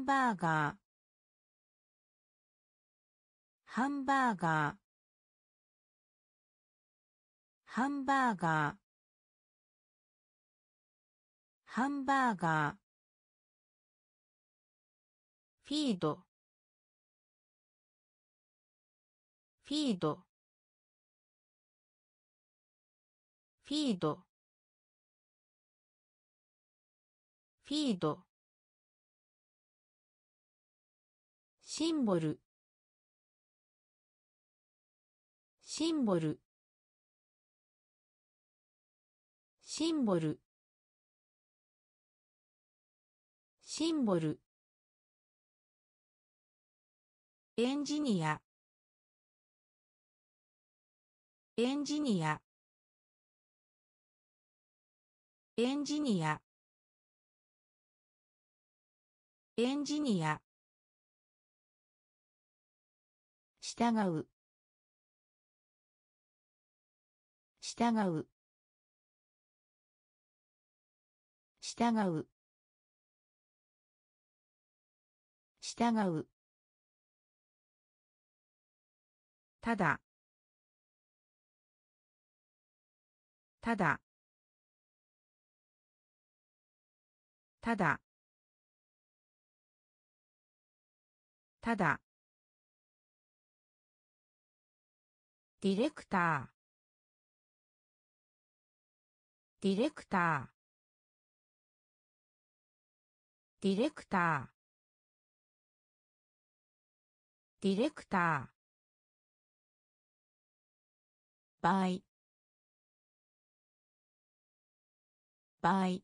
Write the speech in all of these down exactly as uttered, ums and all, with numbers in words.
ンバーガーハンバーガーハンバーガーハンバーガーフィードフィードフィードフィードシンボルシンボルシンボルシンボルエンジニアエンジニアエンジニアエンジニア従う従う従う従うただただただただディレクターディレクターディレクターディレクター倍倍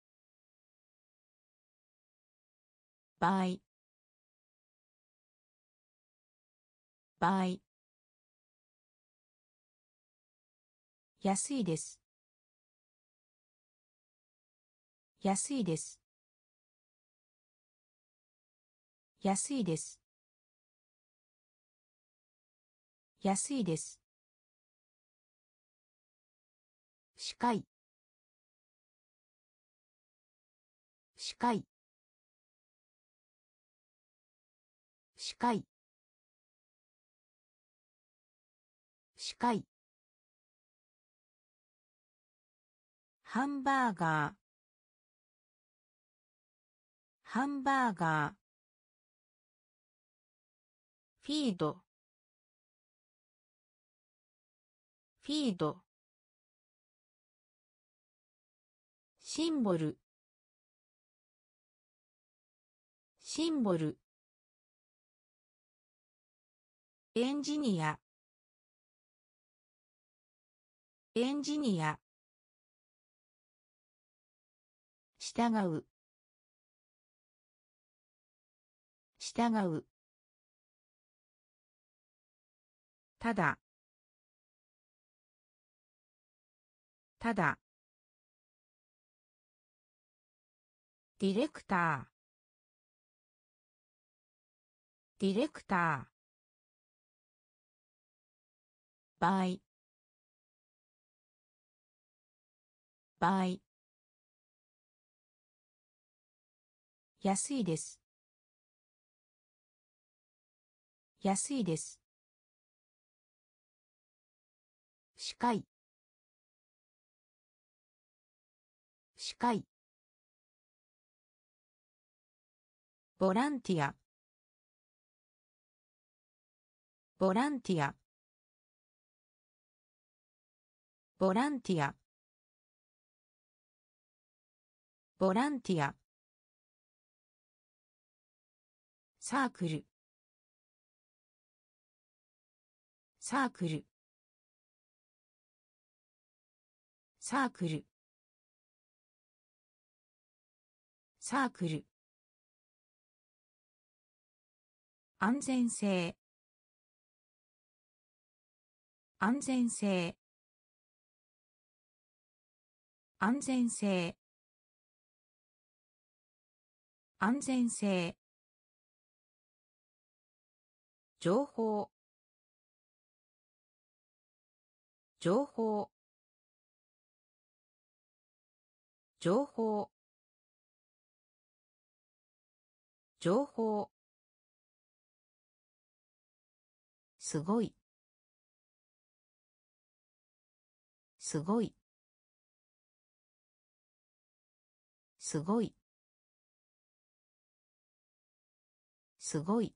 倍倍安いです安いです安いです安いです視界視界視界視界ハンバーガーハンバーガーフィードフィードシンボルシンボルエンジニアエンジニア従う従うただただディレクターディレクター倍倍安いです安いです視界視界ボランティアボランティアボランティアボランティアサークルサークルサークルサークル安全性安全性安全性安全性情報情報情報情報、すごい、すごい、すごい、すごい、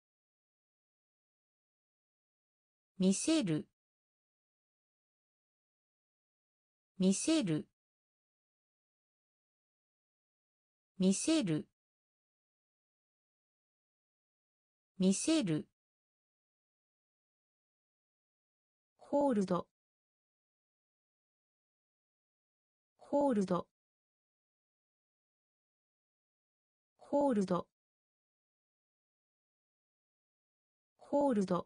見せる、見せる、見せる、見せる、ホールド、ホールド、ホールド、ホールド、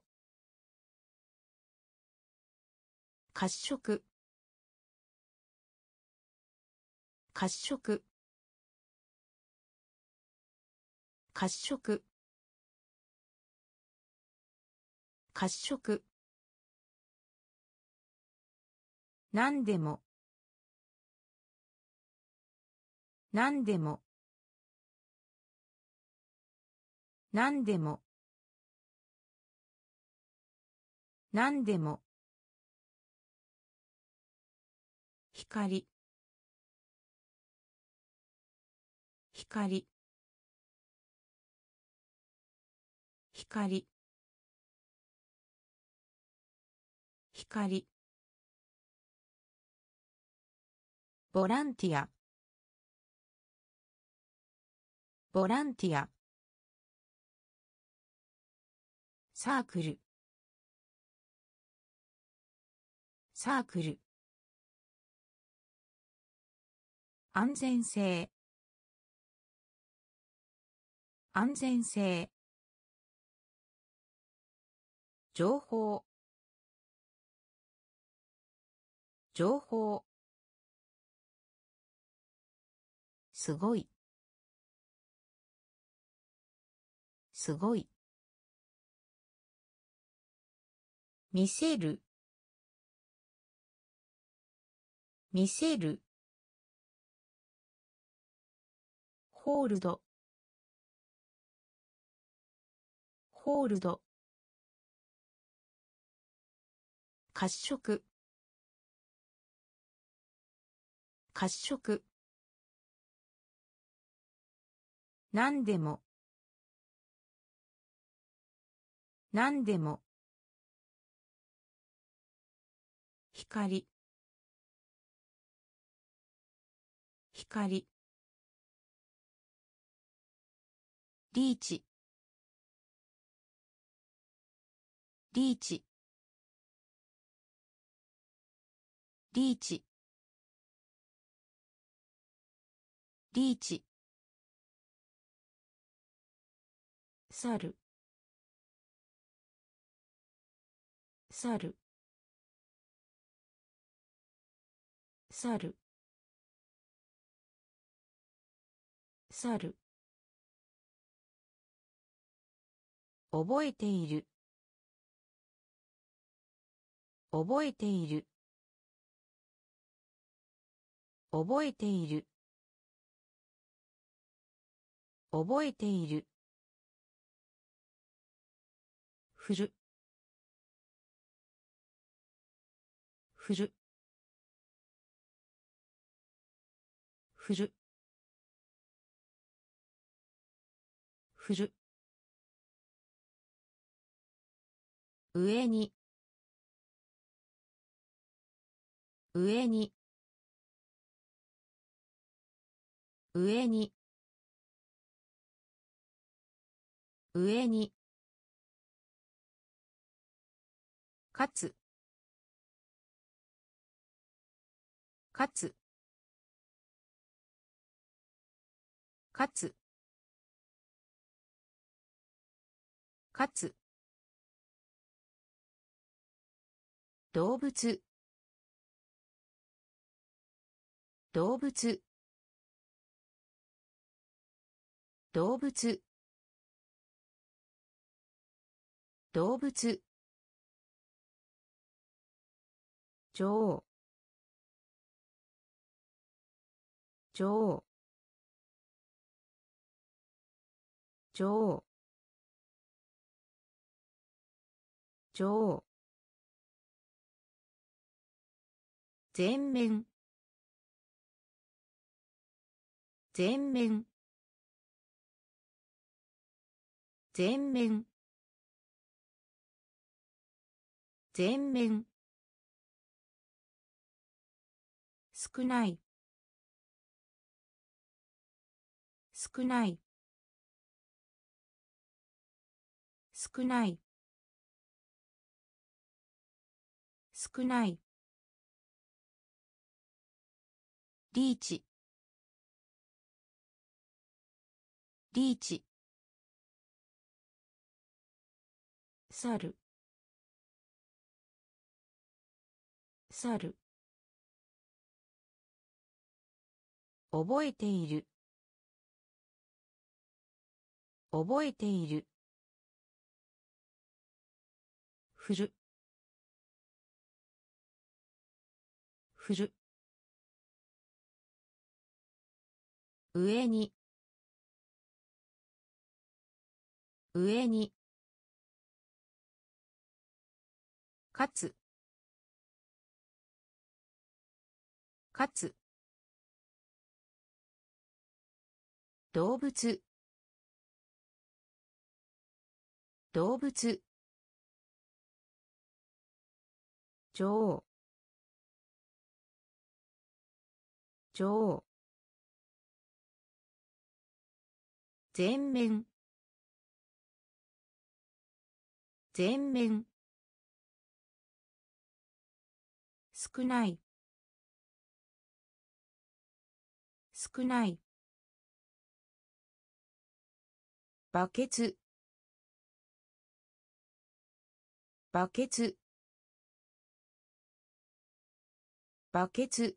褐色、褐色、褐色、褐色、何でも、何でも、何でも、何でも、光、光、光、光、ボランティア、ボランティア、サークル、サークル、安全性、安全性、情報、情報、すごい、すごい、見せる、見せる、ホールド、ホールド、褐色、褐色、何でも、何でも、光、光、リーチ、リーチ、リーチ、リーチ、猿、猿、猿、猿、覚えている、覚えている、覚えている、覚えている、振る、振る、振る、振る、上に、上に、上に、上に、かつ、かつ、かつ、かつ、動物、動物、動物、動物、女王、女王、 女王女王全面全面全面全面少ない少ない少ない少ないリーチリーチ猿猿覚えている覚えている振る振る上に上に勝つ勝つ動物動物女王女王全面全面少ない少ないバケツバケツバケツ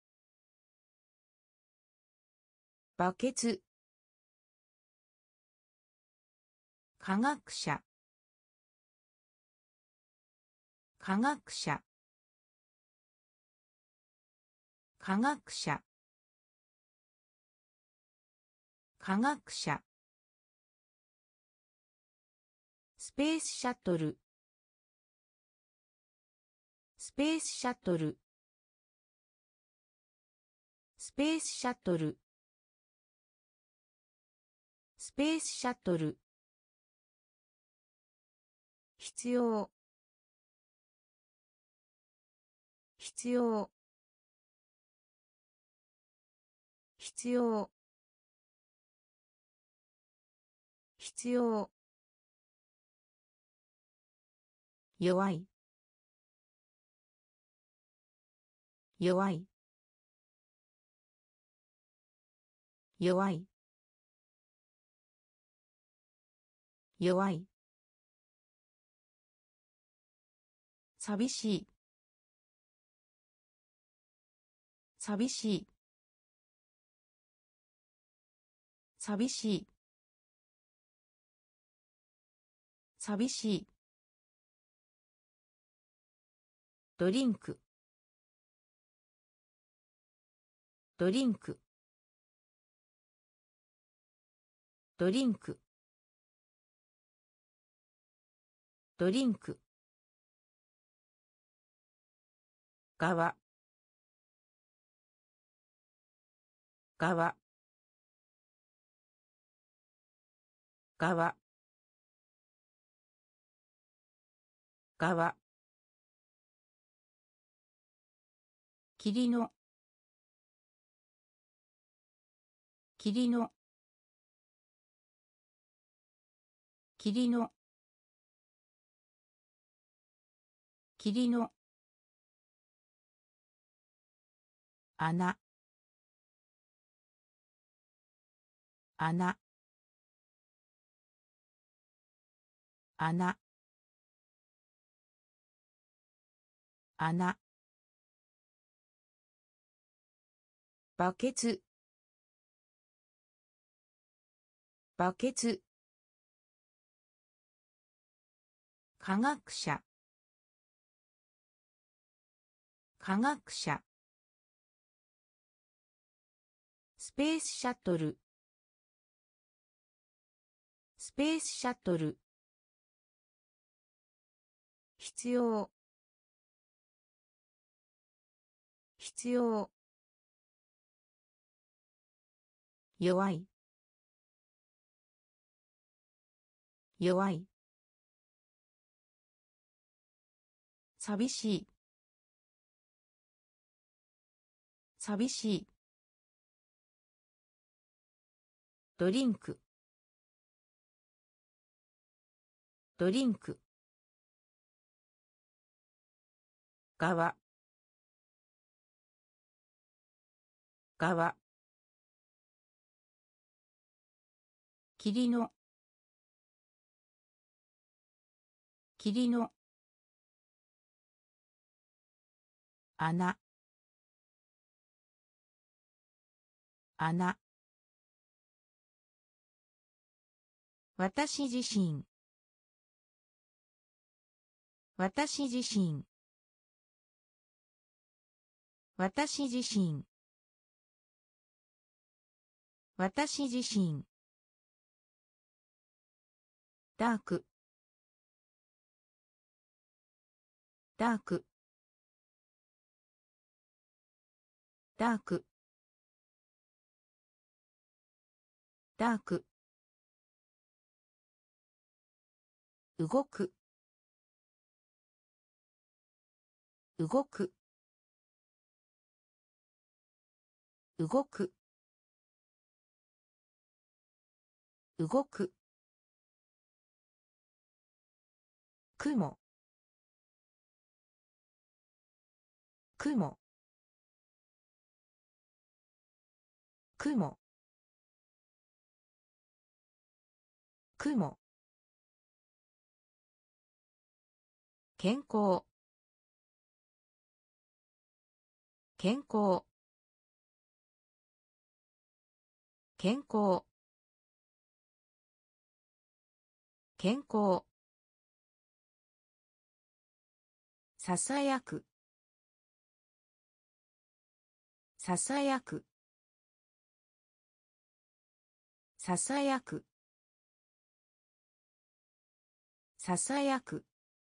バケツ科学者科学者科学者科学者スペースシャトルスペースシャトルスペースシャトルスペースシャトル必要必要必要必要弱い弱い弱い弱い寂しい寂しい寂しい寂しいドリンクドリンクドリンクドリンク側側側側霧の霧の霧の霧の穴穴穴穴バケツバケツ科学者科学者スペースシャトルスペースシャトル。必要。必要。弱い。弱い。寂しい。寂しい。ドリンク。ドリンク。側。側。霧の。霧の。穴。穴。私自身。私自身。私自身。私自身。ダーク。ダーク。ダーク。ダーク。動く。動く。動く。動く。雲。雲。雲。雲。健康。健康。健康。健康。ささやく。ささやく。ささやく。ささやく。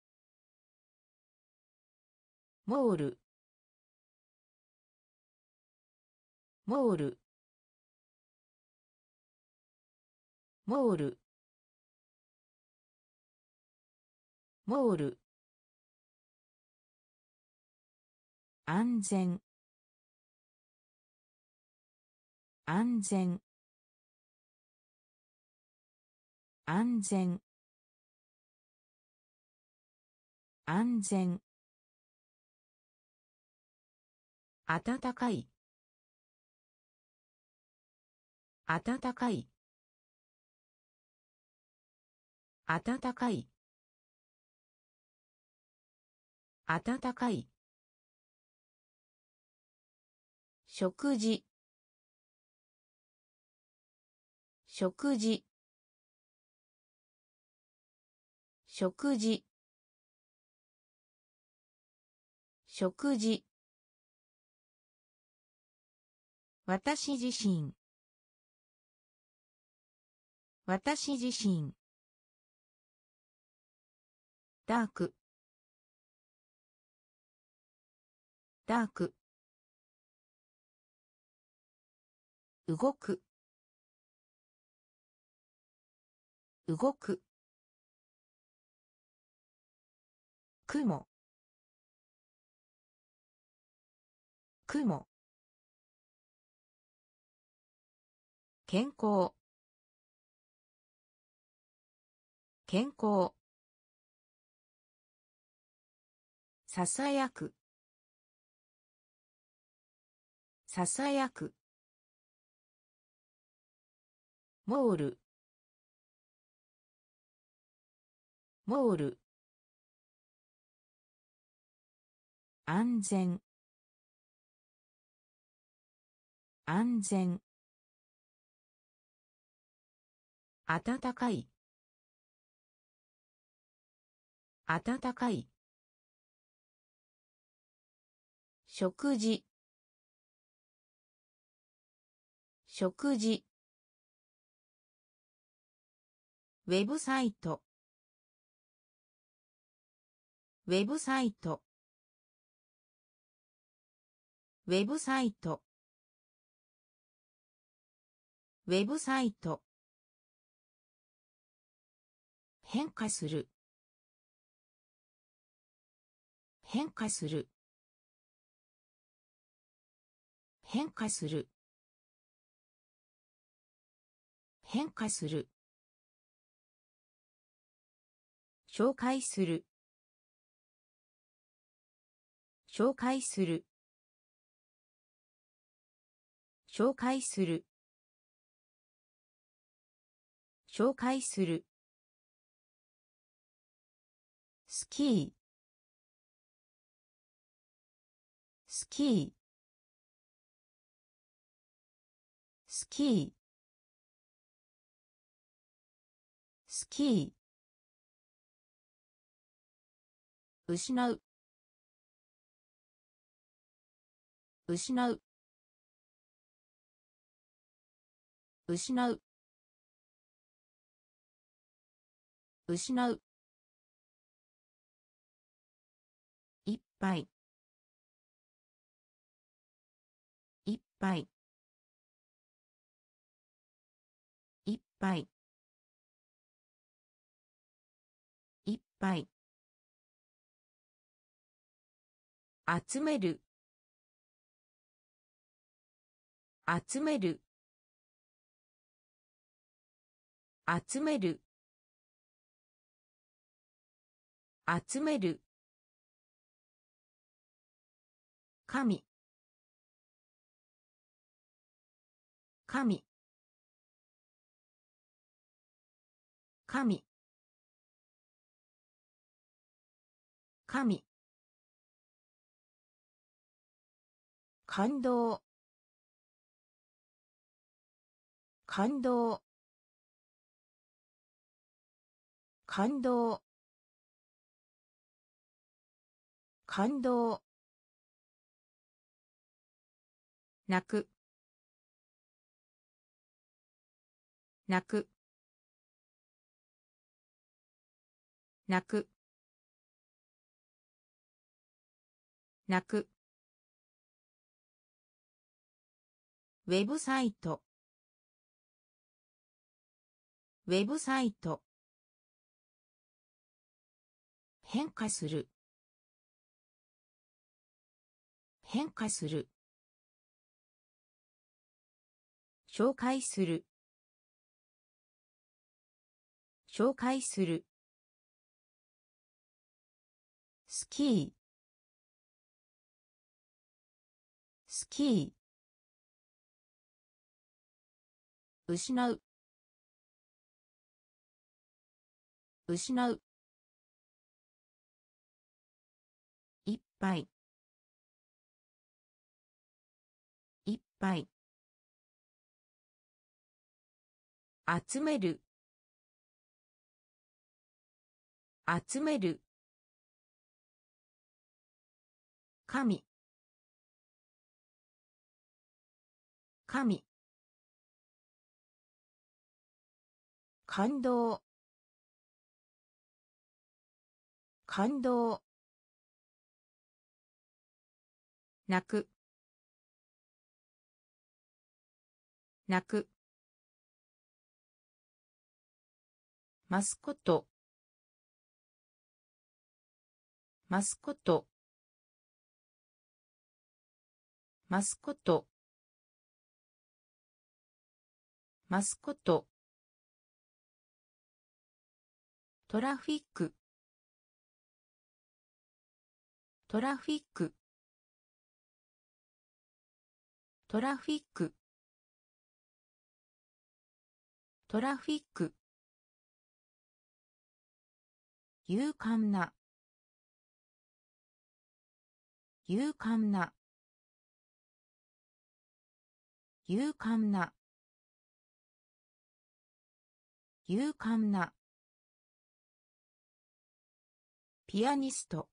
モール。モール。モール。モール。安全。安全。安全。安全。暖かい。暖かい。暖かい。暖かい。食事。食事。食事。食事。私自身。私自身。ダーク。ダーク。動く。動く。雲。雲。健康。健康。ささやく。ささやく。モール。モール。安全。安全。暖かい。暖かい。食事。食事。 ウェブサイトウェブサイトウェブサイトウェブサイト変化する変化する変化する変化する紹介する紹介する紹介する紹介するスキースキースキースキー失う失う失う失ういっぱいいっぱいいっぱいいっぱい集める集める集める集める神神神神感動感動感動感動泣く泣く泣く泣くウェブサイトウェブサイト変化する変化する紹介する紹介するスキースキー失う失ういっぱいいっぱい集める集める神神感動感動泣く泣くマスコットマスコットマスコットマスコットトラフィックトラフィックトラフィックトラフィック勇敢な勇敢な勇敢な勇敢なピアニスト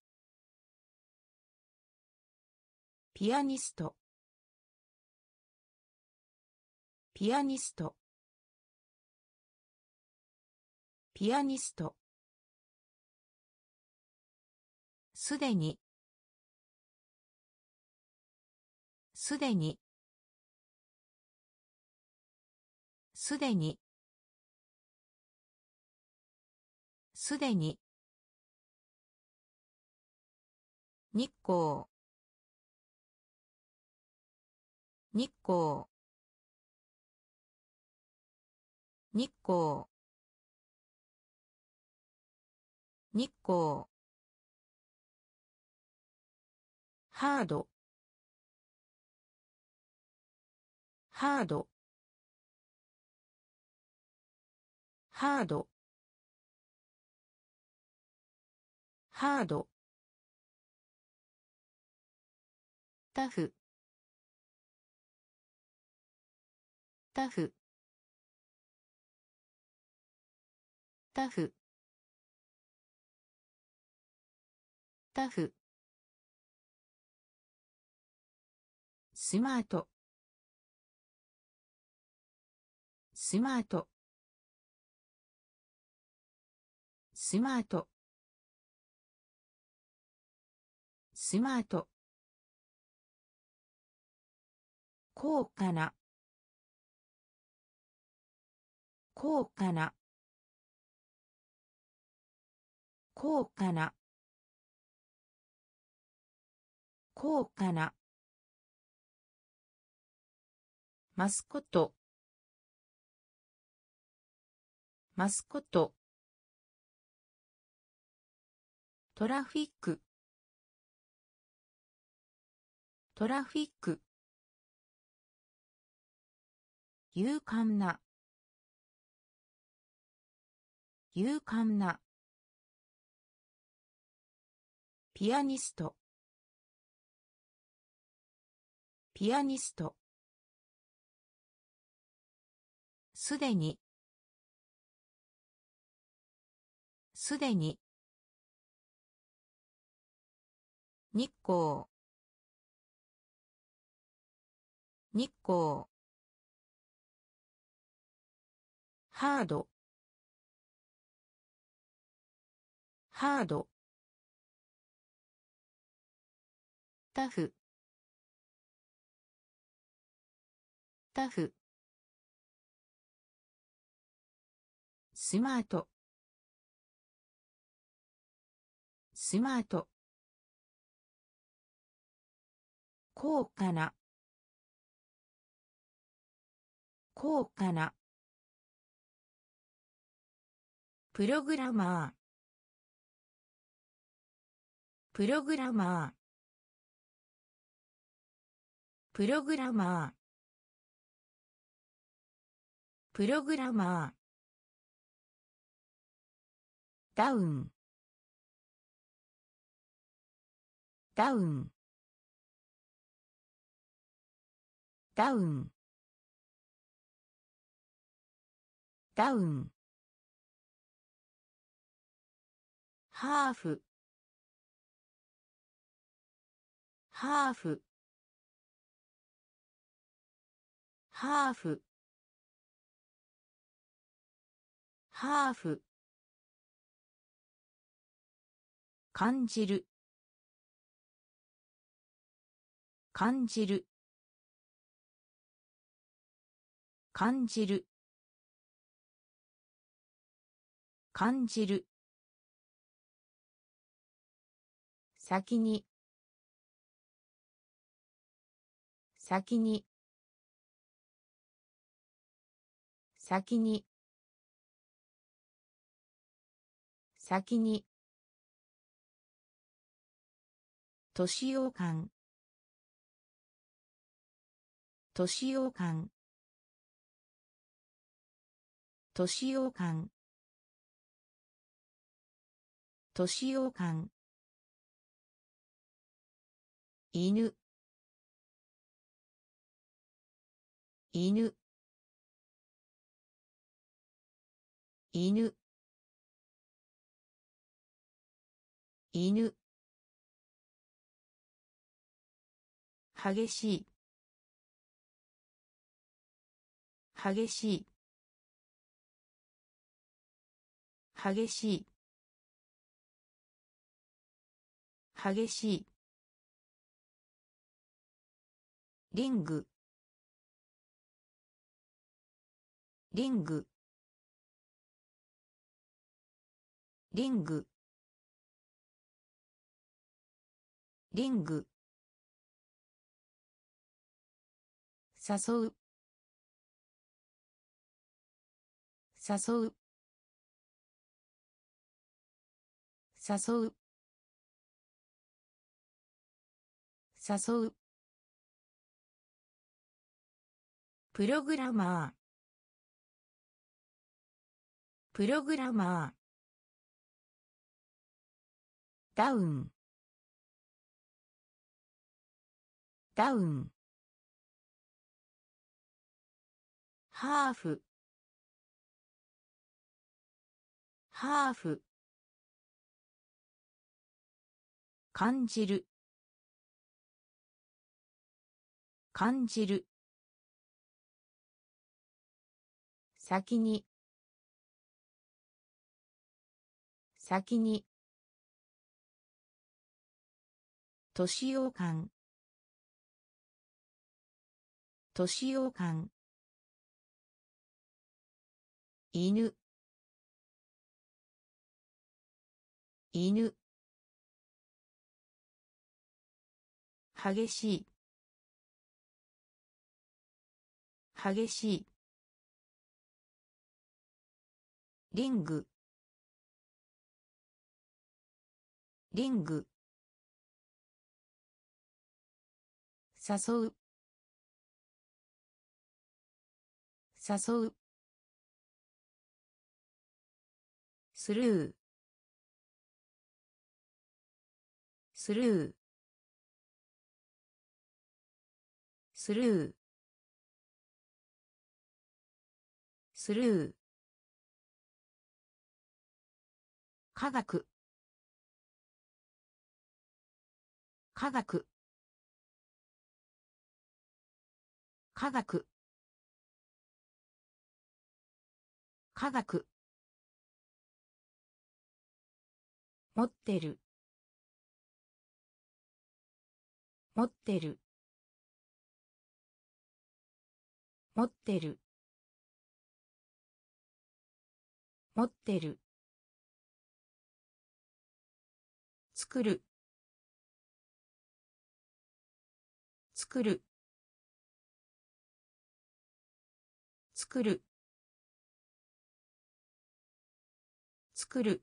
ピアニストピアニストピアニスト。すでに。すでに。すでに。すでに。日光。日光。日光。日光。ハード。ハード。ハード。ハード。タフ。タフ。タフ。タフ。スマート。スマート。スマート。スマート。高価な。高価な。高価な。高価な。マスコット。マスコット。トラフィック。トラフィック。勇敢な。勇敢な。ピアニスト。ピアニスト。すでに。すでに。日光。日光。ハード。ハード。タフ。タフ。スマート。スマート。高価な。高価な。プログラマー。プログラマー。プログラマー。プログラマー。ダウン。ダウン。ダウン。ダウン。ハーフ。ハーフ。ハーフ。ハーフ。感じる。感じる。感じる。感じる。先に。先に。先に。先に。年を感。年を感。年を感。年を感。犬。犬。犬。犬。激しい。激しい。 激しい激しいリングリングリングリング誘う誘う誘う誘うプログラマープログラマーダウンダウンハーフハーフ感じる感じる先に先に年用感年用感犬犬激しい激しいリングリング誘う誘うスルースルースルースルー科学科学科学科学持ってる持ってる持ってる持ってる作る作る作る作る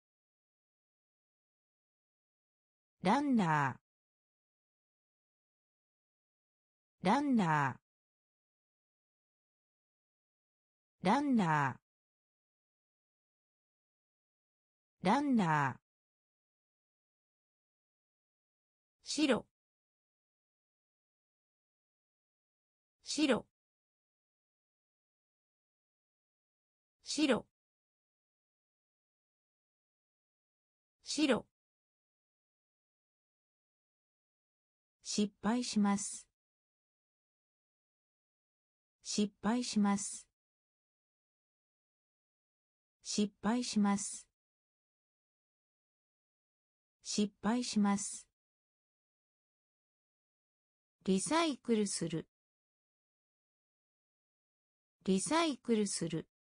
ランナーランナーランナーランナー白白白白失敗します失敗します失敗します失敗しますリサイクルするリサイクルする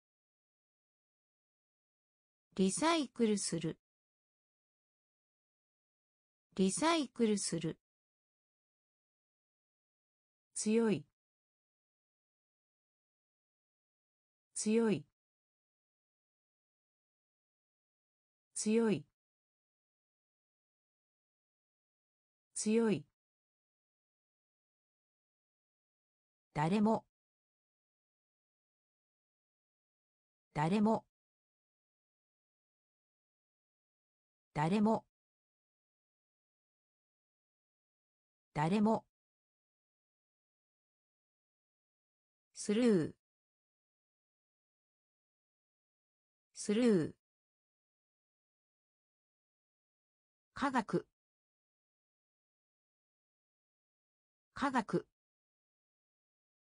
リサイクルするリサイクルする強い強い強い強い誰も誰も誰も誰もスルースルー科学科学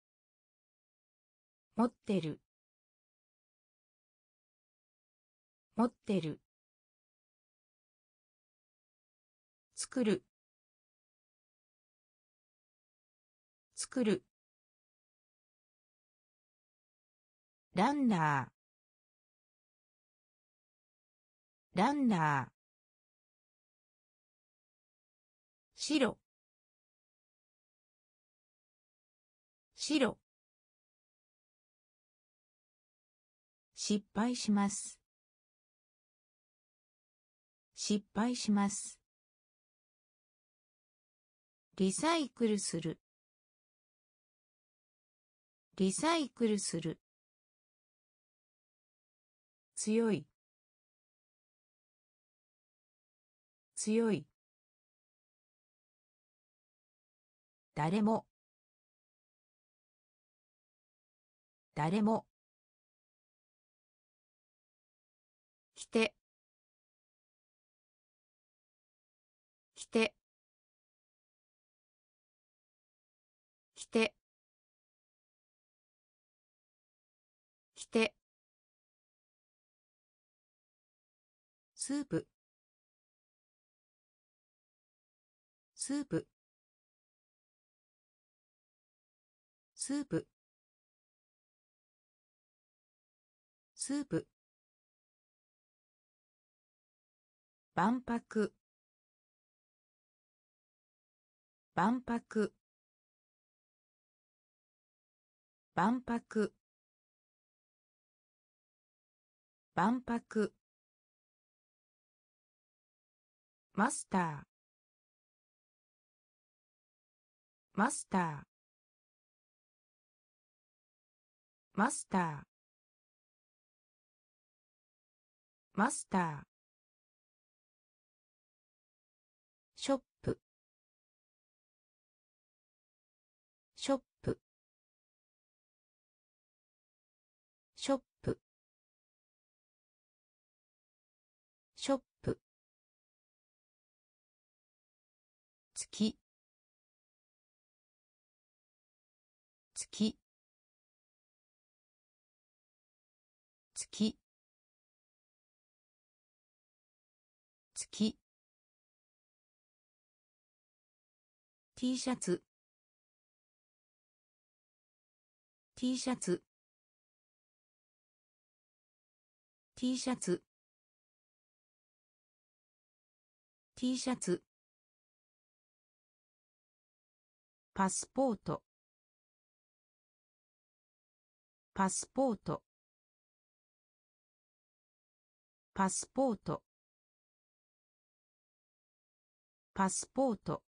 持ってる持ってる。作る。作る。ランナー。ランナー。白。白。失敗します。失敗します。リサイクルする。リサイクルする。強い。強い。誰も。誰も。来て。来て。来て。来て。スープ。スープ。スープ。スープ。万博。万博。万博。万博。マスター。マスター。マスター。マスター。ショップ。ショップ。ショップ。ショップ。月。月。月。月。T シャツ。T シャツ。T シャツ。T シャツ。パスポート。パスポート。パスポート。パスポート。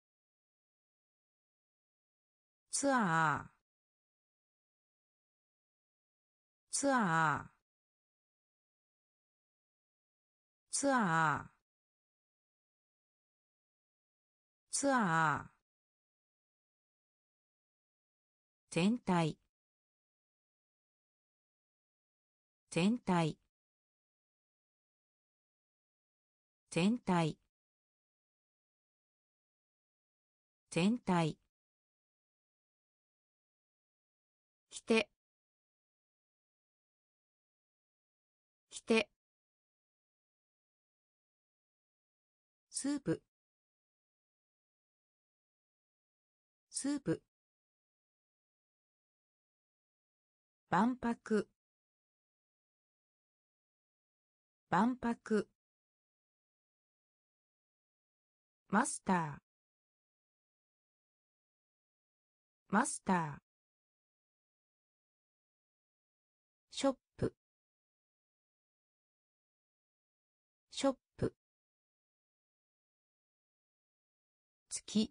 ツアー。ツアー。ツアー。ツアー。全体。全体。全体。全体。来て。来て。スープ。スープ。万博。万博。マスター。マスター。ショップ。ショップ。月。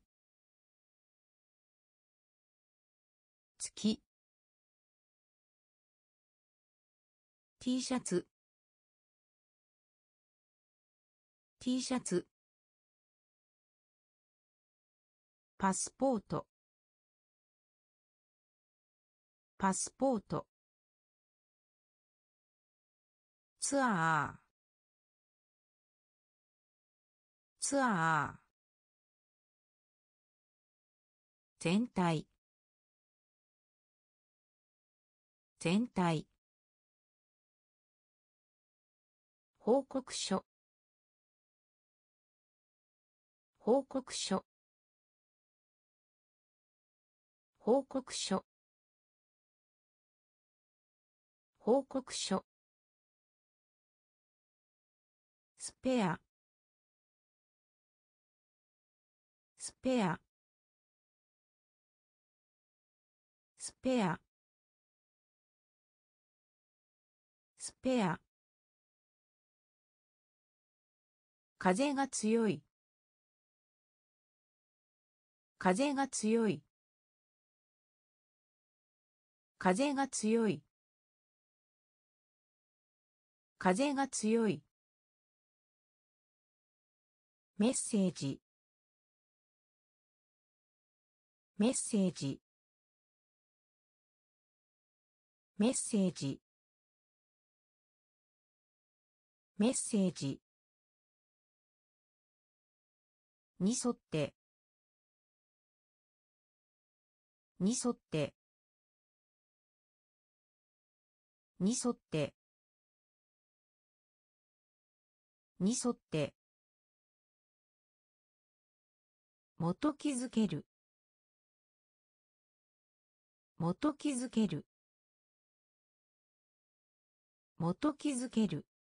月。T シャツ。T シャツ。パスポート。パスポート。ツアー。ツアー。全体。全体。 報告書報告書報告書報告書スペアスペアスペアスペア風が強い風が強い風が強い風が強いメッセージメッセージメッセージメッセージに沿ってに沿ってに沿ってに沿って元気づける元気づける元気づける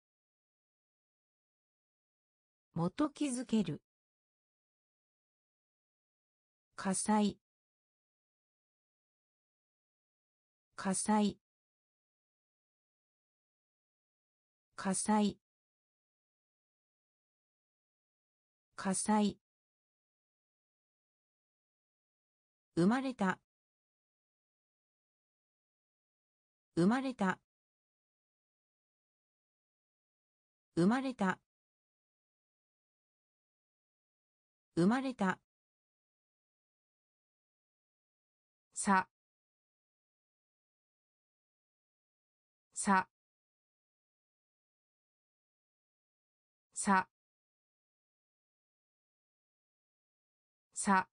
元気づける火災火災火災火災生まれた生まれた生まれた生まれたささささ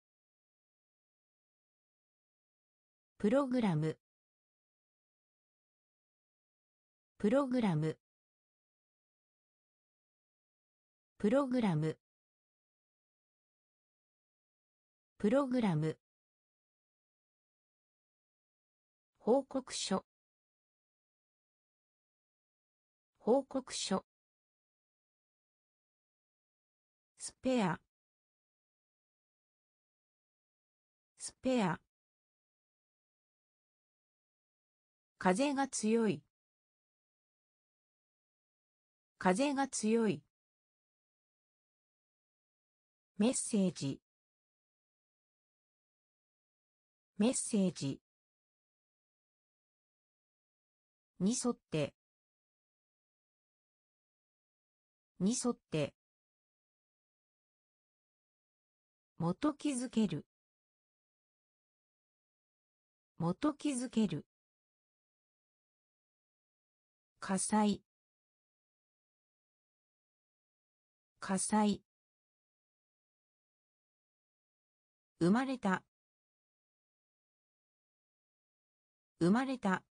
プログラムプログラムプログラムプログラム報告書報告書スペアスペア風が強い風が強いメッセージメッセージに沿ってに沿って元気づける元気づける火災火災生まれた生まれた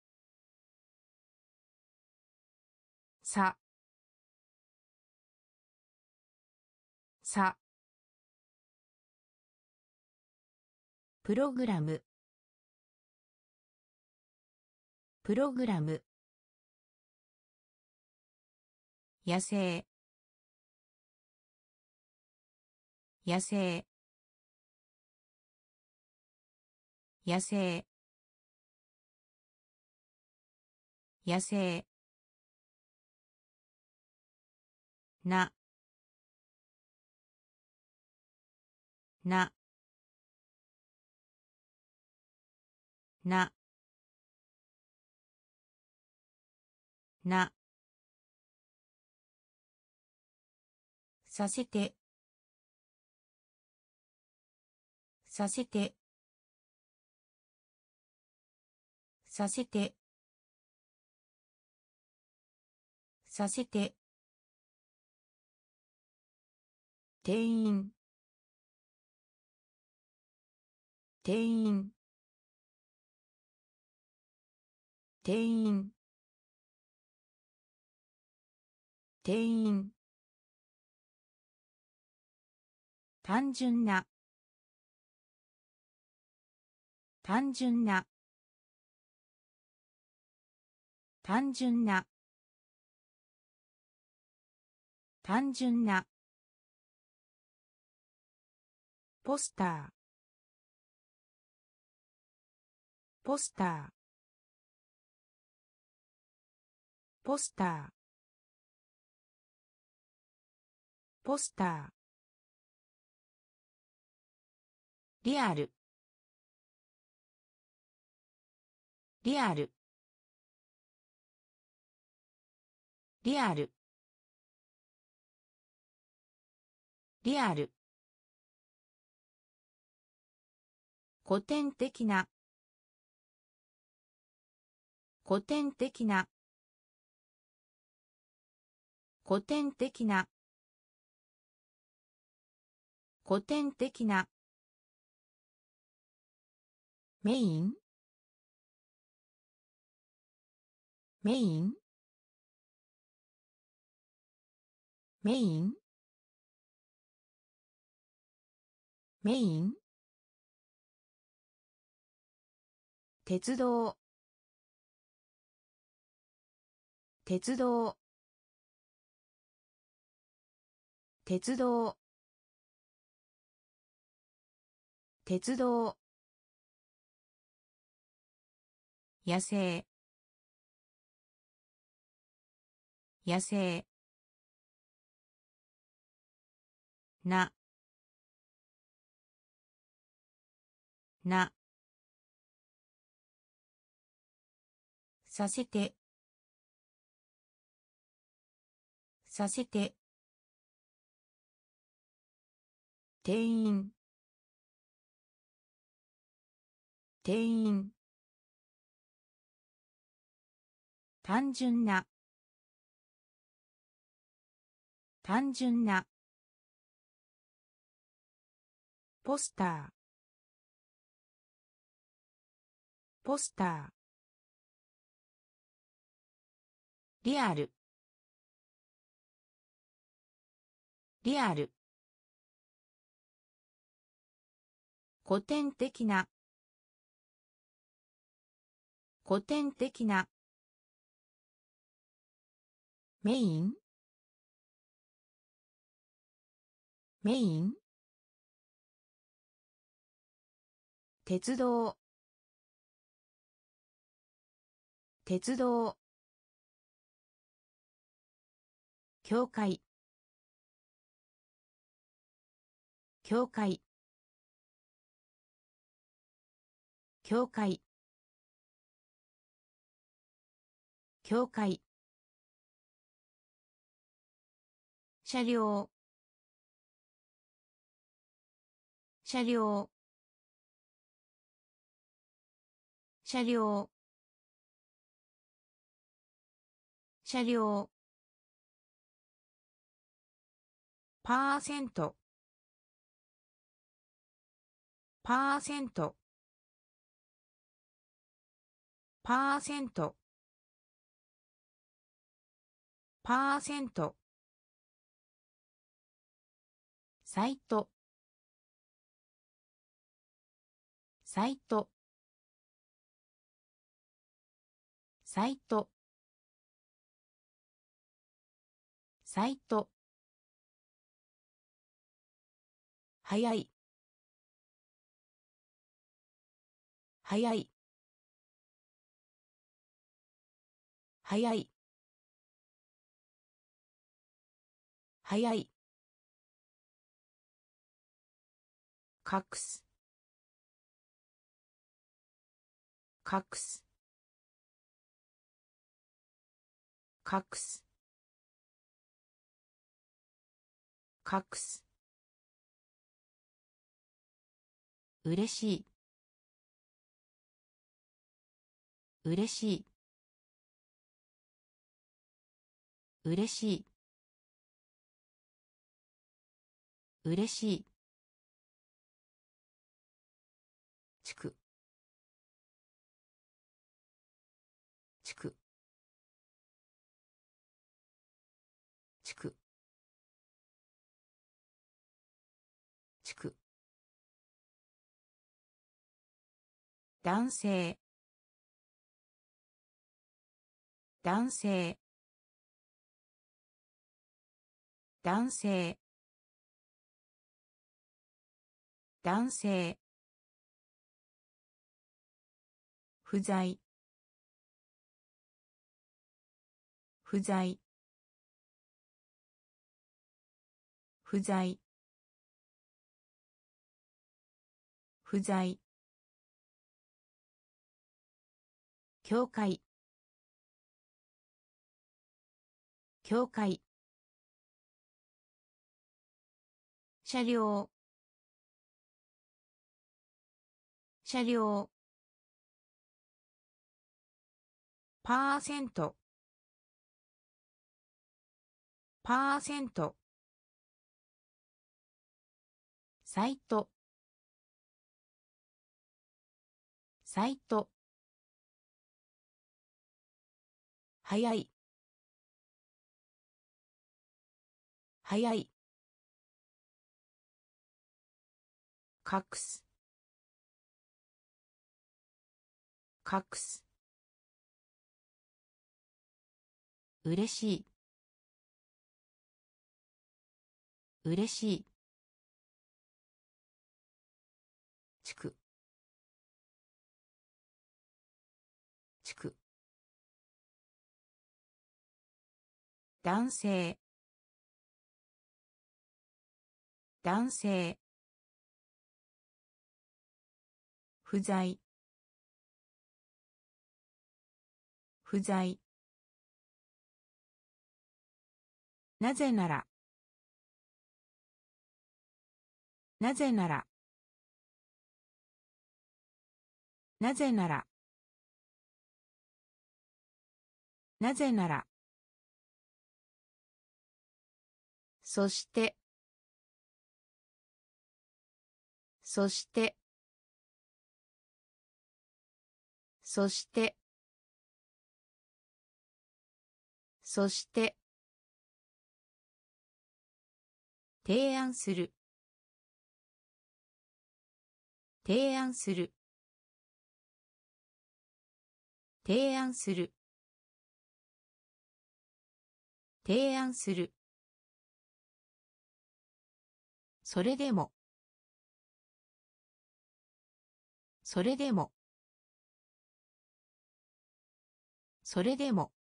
ささプログラムプログラム野生野生野生野生ななななさせてさせてさせてさせて店員店員店員店員単純な単純な単純な単純なポスターポスターポスターポスターリアルリアルリアルリアル古典的な古典的な古典的な古典的なメインメインメインメイン鉄道鉄道鉄道鉄道野生野生ななさせてさせて店員店員単純な単純なポスターポスターリアルリアル古典的な古典的なメインメイン鉄道鉄道教会教会教会教会車両車両車両車両パーセントパーセントパーセントパーセントサイトサイトサイトサイト早い早い早い早い隠す隠す隠す隠すうれしい、うれしい、うれしい、うれしい、地区、地区、 地区地区男性男性男性男性不在不在不在不在教会教会車両車両パーセントパーセントサイトサイト早い早い隠す隠す嬉しい嬉しい地区地区男性男性不在不在なぜならなぜならなぜならなぜならそしてそしてそしてそして提案する提案する提案する提案するそれでもそれでもそれでも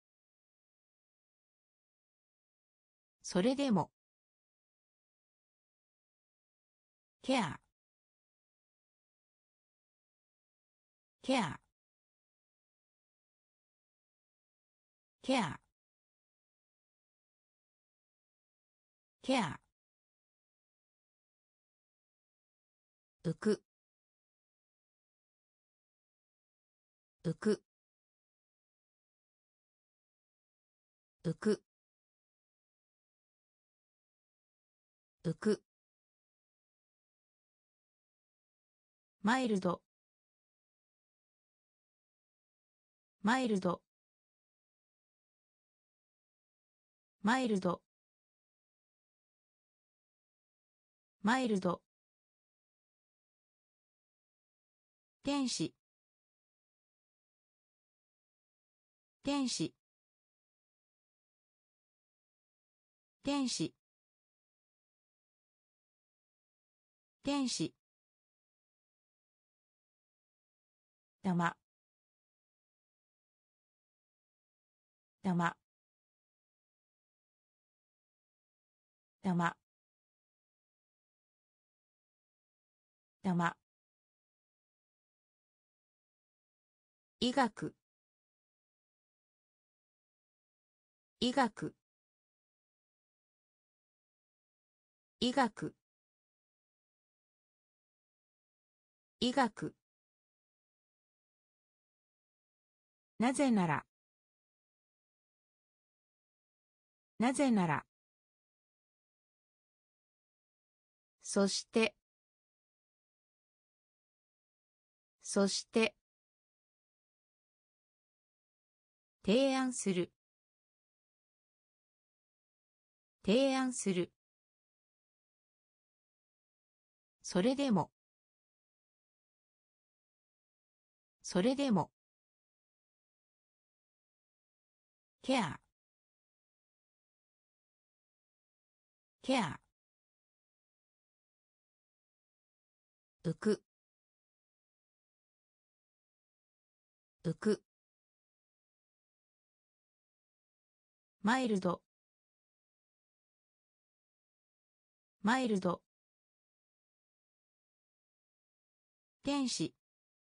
それでもケアケアケアケア浮く浮く浮く浮くマイルドマイルドマイルドマイルド天使天使天使天使玉玉玉玉医学医学医学医学なぜならなぜならそしてそして提案する提案する。それでも。それでも。ケア。ケア。浮く。浮く。マイルド。マイルド。天使。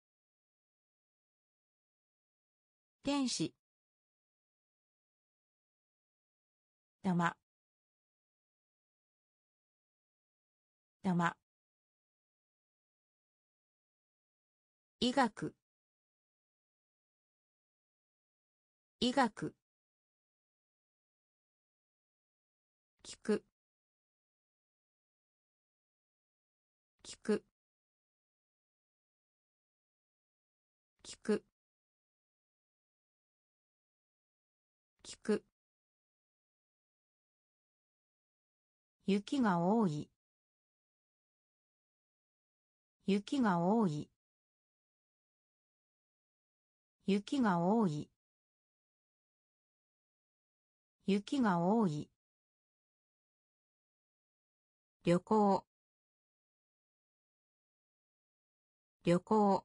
天使。玉。玉。医学。医学。聞く。聞く。聞く。聞く。雪が多い。雪が多い。雪が多い。雪が多い。旅行。旅行。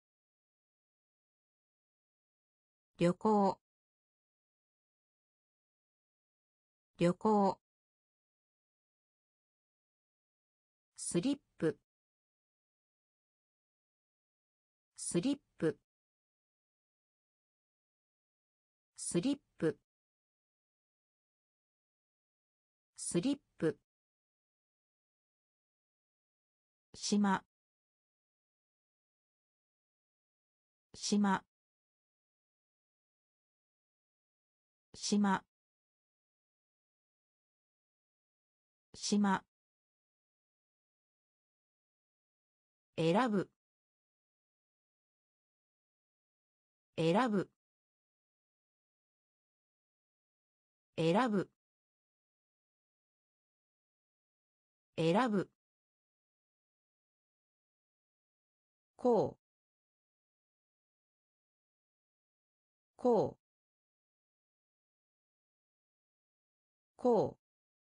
旅行。旅行。スリップ。スリップ。スリップ。スリップ。島。島。島。島。選ぶ。選ぶ。選ぶ。選ぶ。こう。こう。こう。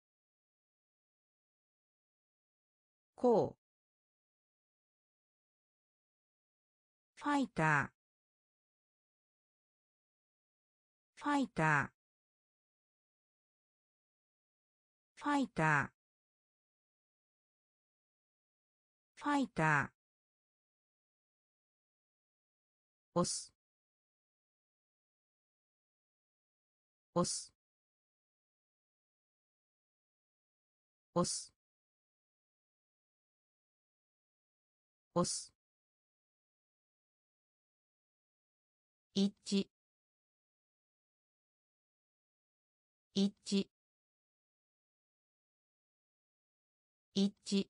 こう。ファイター。ファイター。ファイター。ファイター。押す。押す。押す。押す。一致。一致。一致。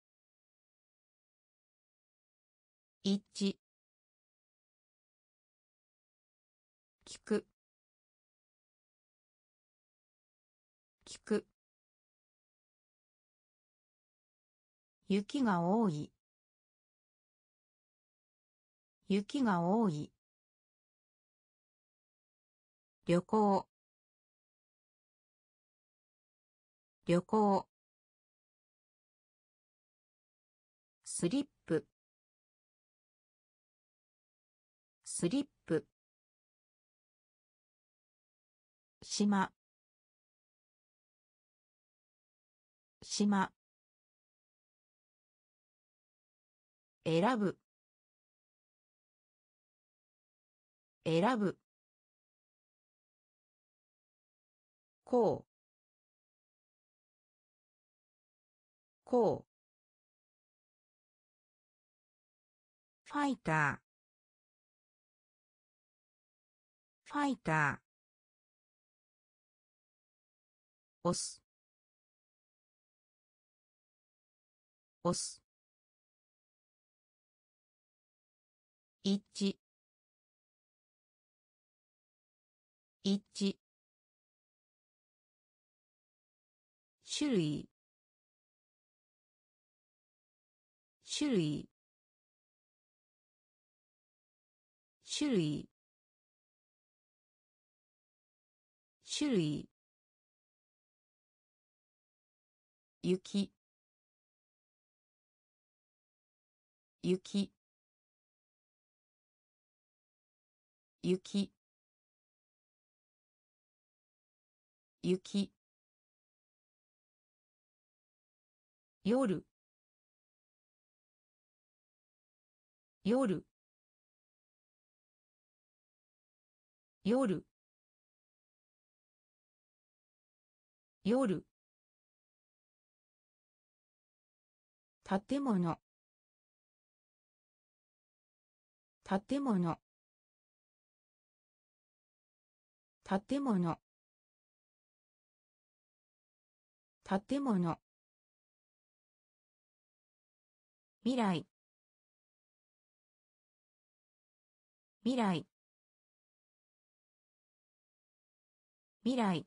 一致。聞く。聞く。雪が多い。雪が多い。旅行。旅行。スリップ。スリップ。島。島。選ぶ。選ぶ。こう。こう。ファイター。ファイター。押す。押す。一致。一致。 種類種類種類種類雪雪雪雪夜夜夜夜建物建物建物建物未来未来未来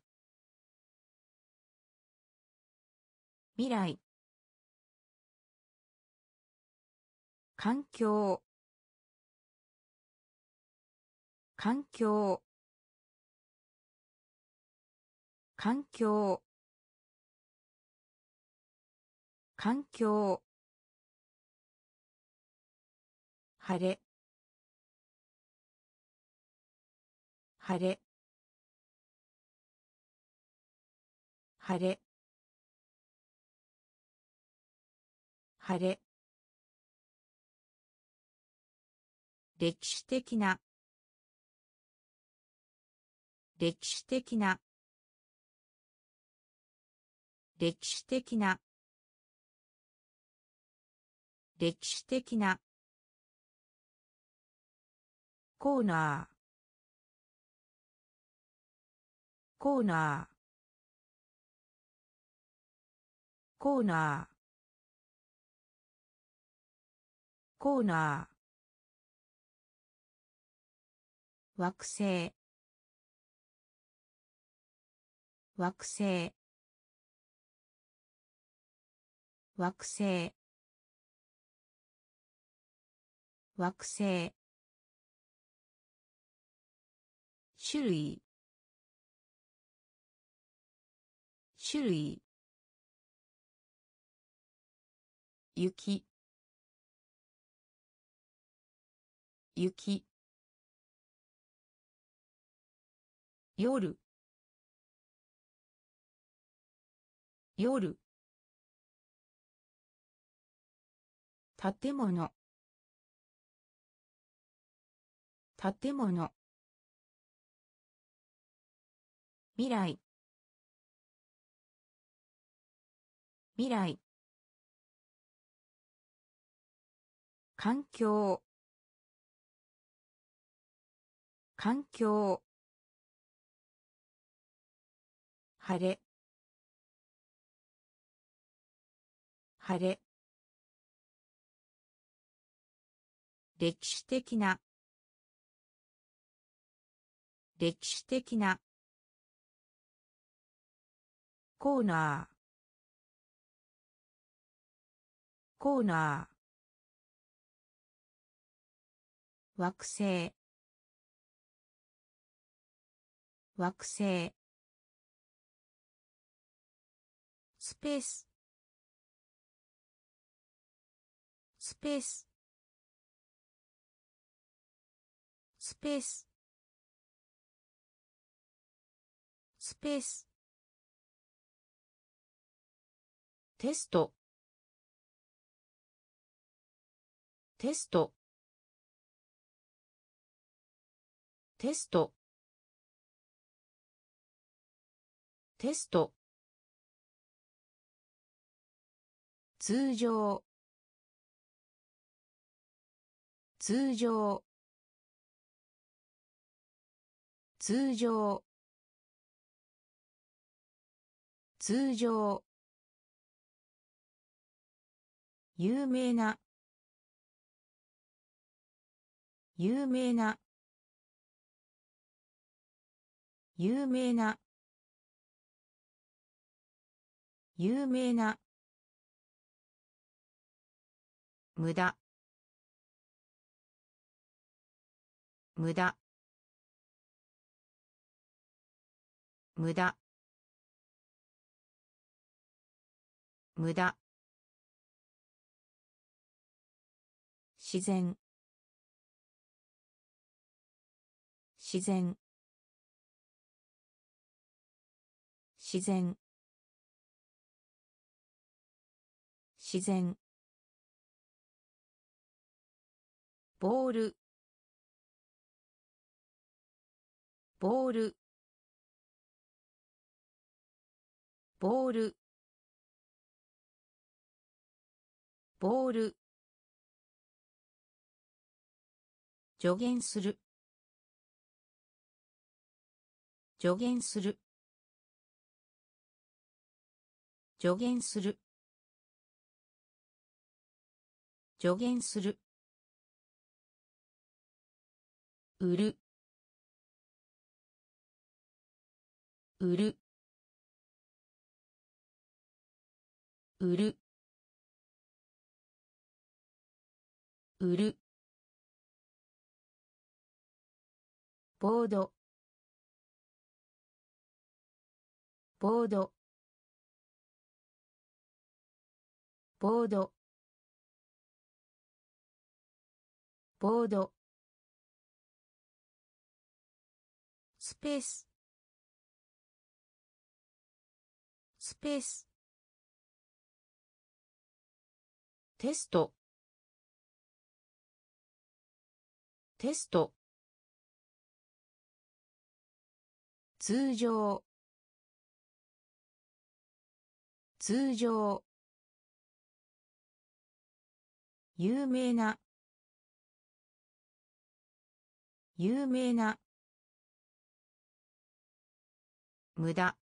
未来環境環境環境環境晴れ晴れ晴れ晴れ歴史的な歴史的な歴史的な歴史的なコーナーコーナーコーナーコーナー惑星惑星惑星惑星種類種類雪雪夜夜建物建物未来未来環境環境晴れ晴れ歴史的な歴史的なコーナーコーナー惑星惑星スペーススペーススペーススペーステストテストテストテスト通常通常通常通常有名な有名な有名な有名な無駄無駄無駄無駄自然自然自然自然ボールボールボールボール助言する助言する助言する助言する売る売る売る売るボードボードボードボードスペーススペーステストテスト通常通常有名な有名な無駄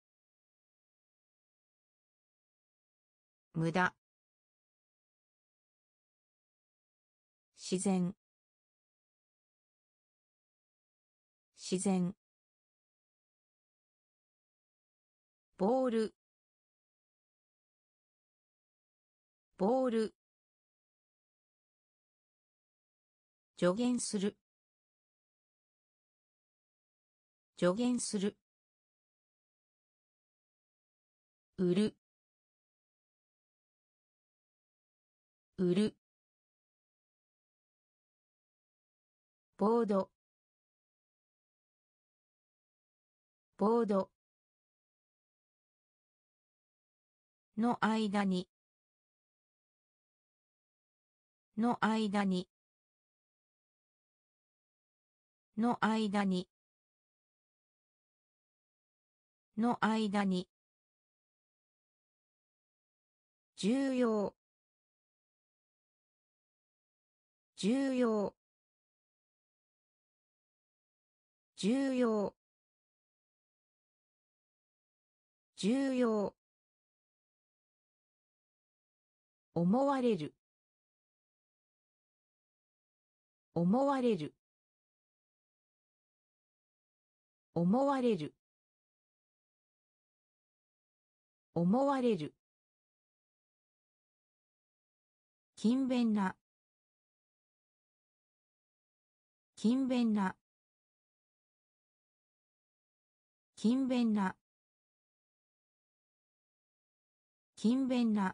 無駄自然自然ボールボール助言する助言する売る売るボードボードの間にの間にの間にの間に重要重要重要重要思われる思われる思われる思われる勤勉な勤勉な勤勉な勤勉な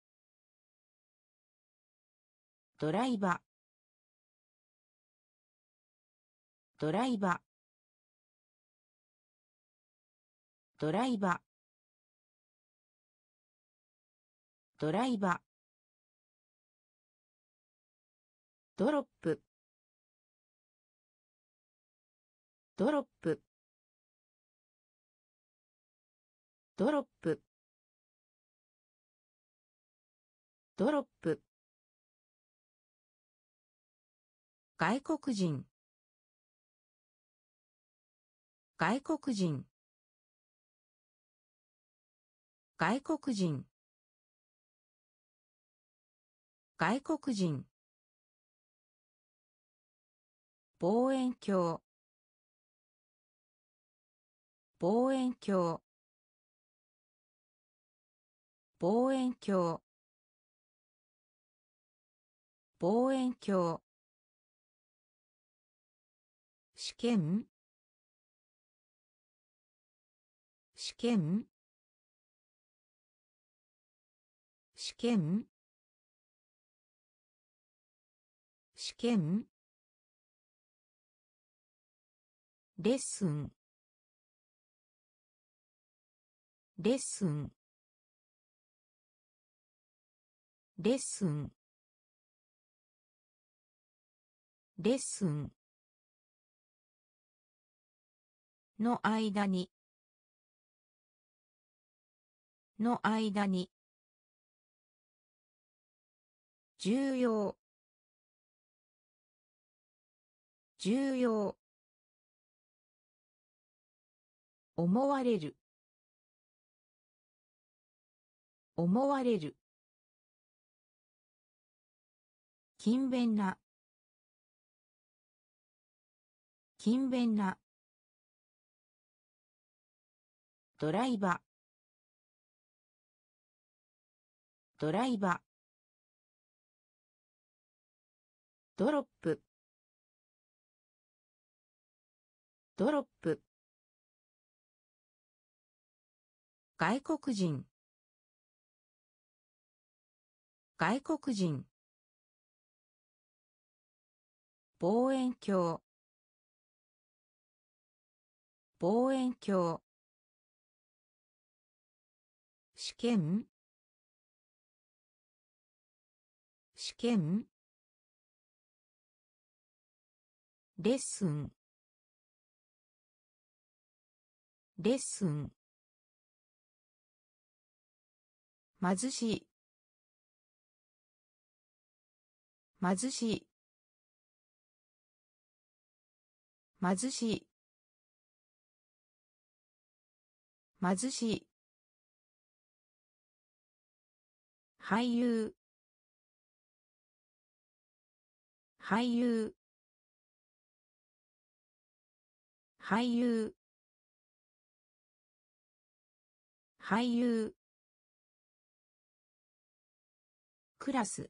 ドライバードライバードライバードライバードロップドロップドロップドロップ外国人外国人外国人外国人望遠鏡望遠鏡望遠鏡望遠鏡試験試験試験試験レッスンレッスンレッスンレッスンの間にの間に重要重要思われる思われる勤勉な勤勉なドライバードライバードロップドロップ外国人外国人望遠鏡望遠鏡試験試験レッスンレッスン貧しい貧しい貧しい貧しい俳優俳優俳優俳優クラス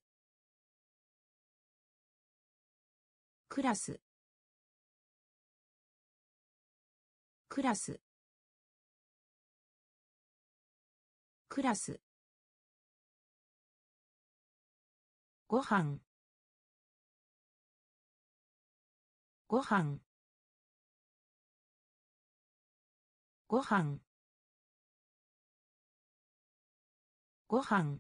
クラスクラスクラスご飯ご飯ご飯ご飯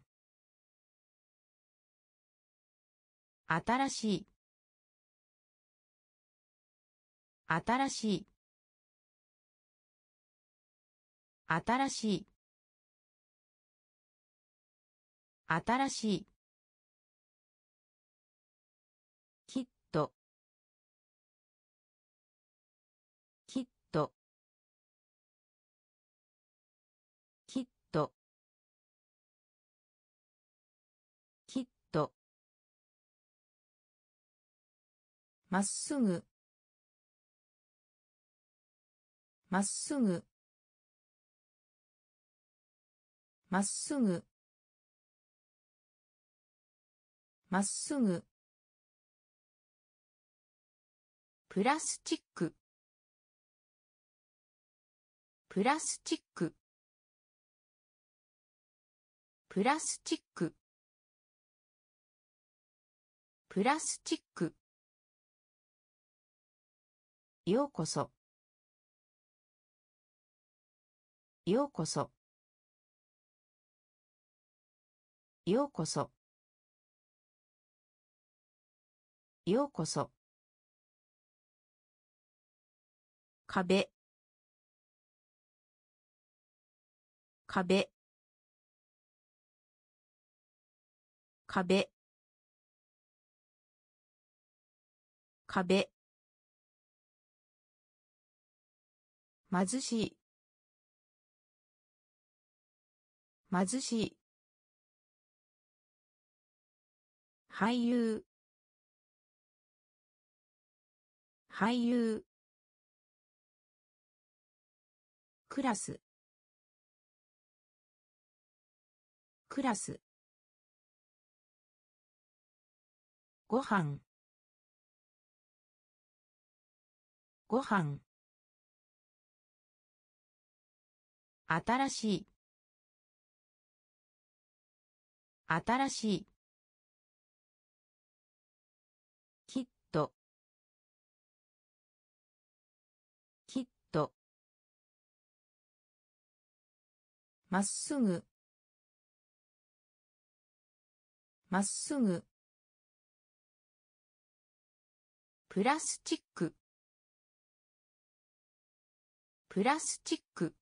新しい新しい新しい新しいきっときっときっときっとまっすぐまっすぐまっすぐまっすぐプラスチックプラスチックプラスチックプラスチックようこそようこそようこそようこそ壁壁壁壁貧しい貧しい俳優俳優クラスクラス、ご飯、ご飯、新しい、新しい、きっと、きっと、まっすぐ、まっすぐ、プラスチック、プラスチック、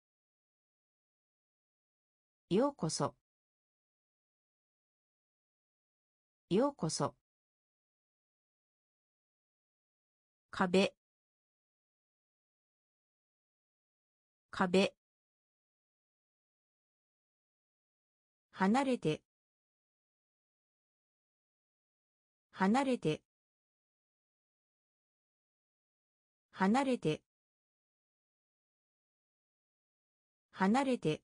ようこそ、ようこそ、壁、壁、離れて、離れて、離れて、離れて、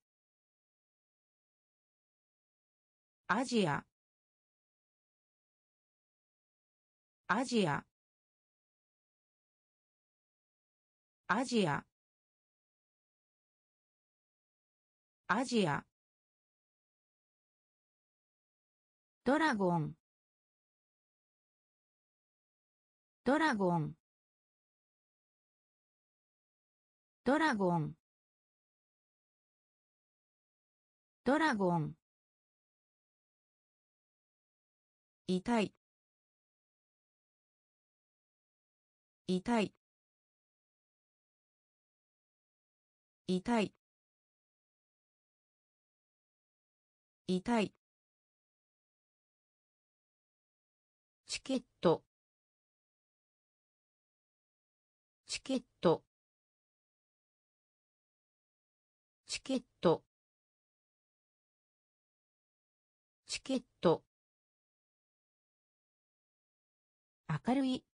アジア、アジア、アジア、アジア、ドラゴン、ドラゴン、ドラゴン、ドラゴン、痛い、痛い、痛い、痛い、チケット、チケット、チケット、チケット、明るい、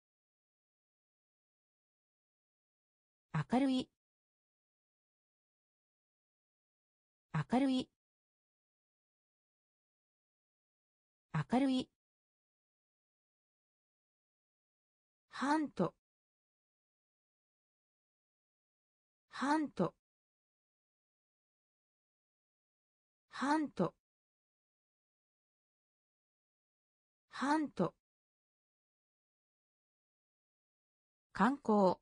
明るい、明るい、明るい、ハント、ハント、ハント、ハント、観光、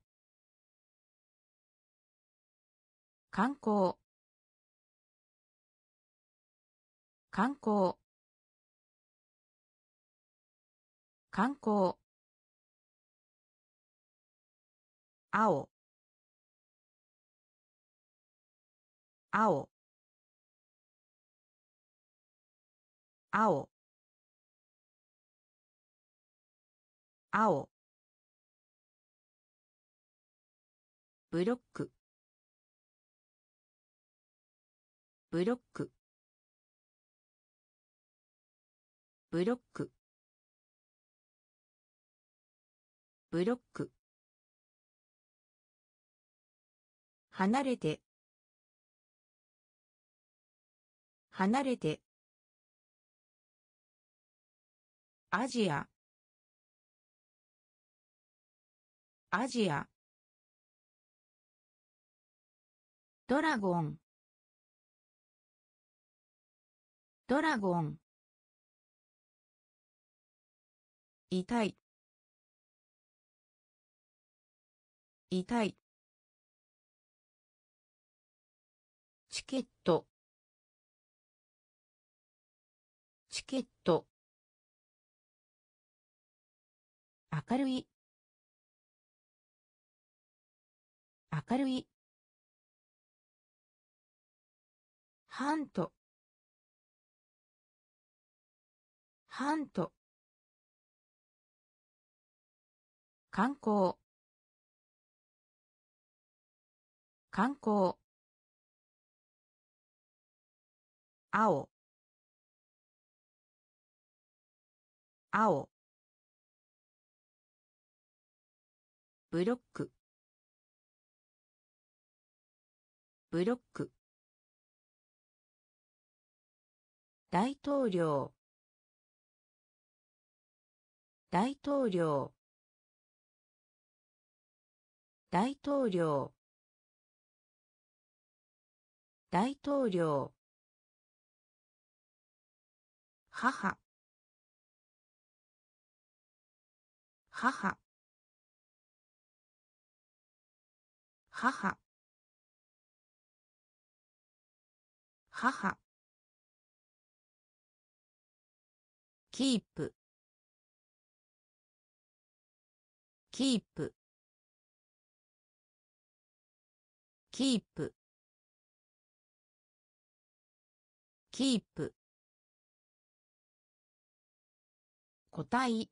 観光、観光、観光、青、青、青、青、ブロック、ブロック、ブロック、ブロック、離れて、離れて、アジア、アジア、ドラゴン、ドラゴン、痛い、痛い、チケット、チケット、明るい、明るい、ハント、ハント、観光、観光、青、青、ブロック、ブロック、 大統領大統領大統領大統領母母母母キープキープキープキープ個体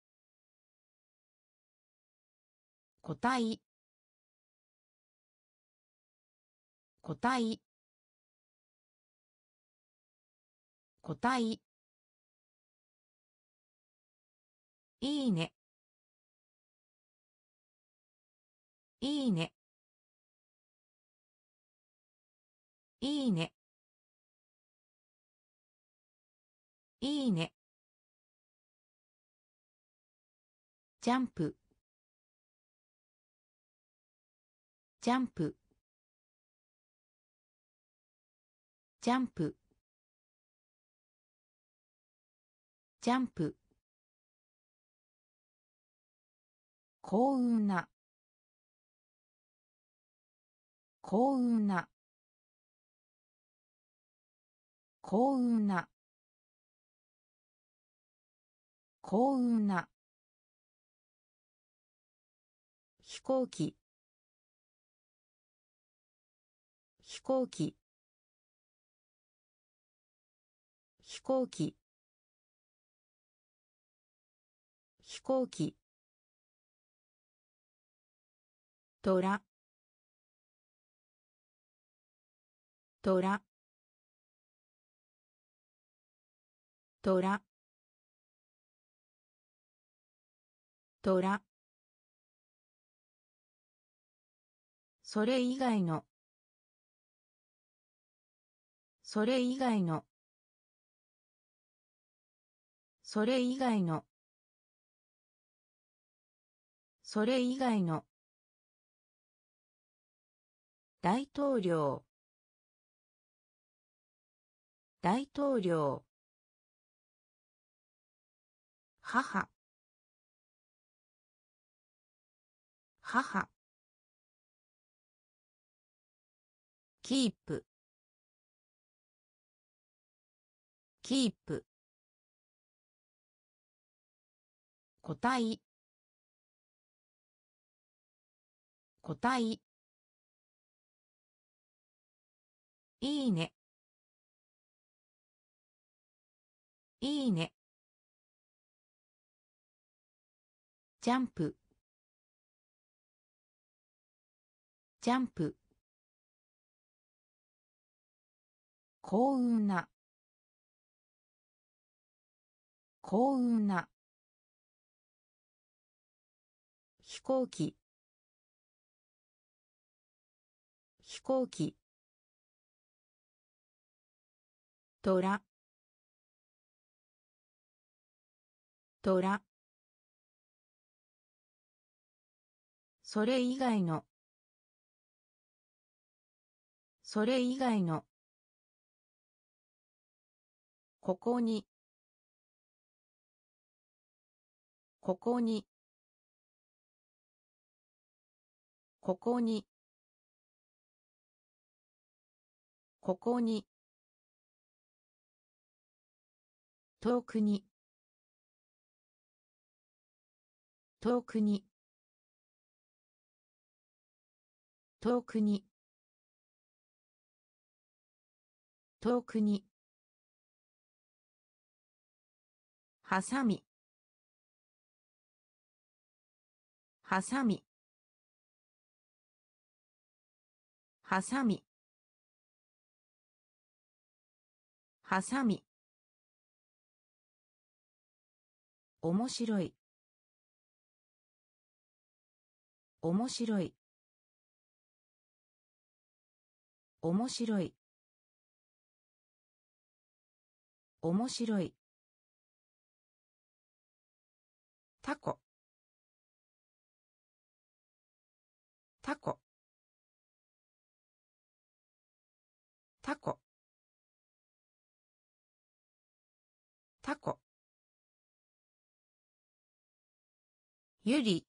個体個体個体いいねいいねいいねいいねジャンプジャンプジャンプジャンプ幸運な幸運な幸運な幸運な飛行機飛行機飛行機飛行機トラトラトラトラそれ以外のそれ以外のそれ以外のそれ以外の大統領大統領母母キープキープ個体個体いいねいいねジャンプジャンプ幸運な幸運な飛行機飛行機トラトラそれ以外のそれ以外のここにここにここにここに遠くに遠くに遠くに遠くにはさみはさみはさみはさみおもしろいおもしろいおもしろい面白い。タコ、タコ、タコ、タコ。ゆり、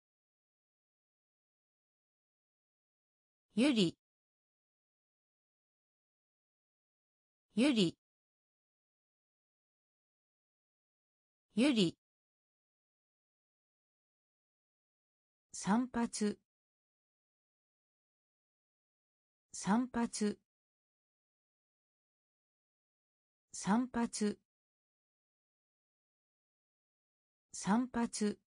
ゆり、ゆり、ゆり。散髪、散髪、散髪、散髪。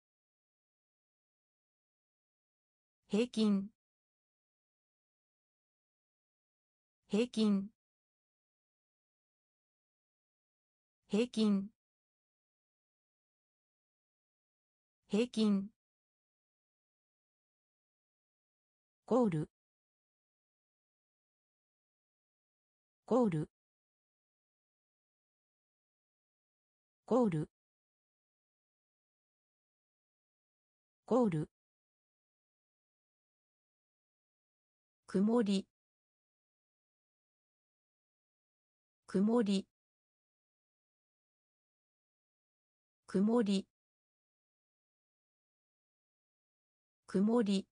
平均、平均、平均、平均。ゴール、ゴール、ゴール、ゴール。曇り、曇り、曇り、曇り。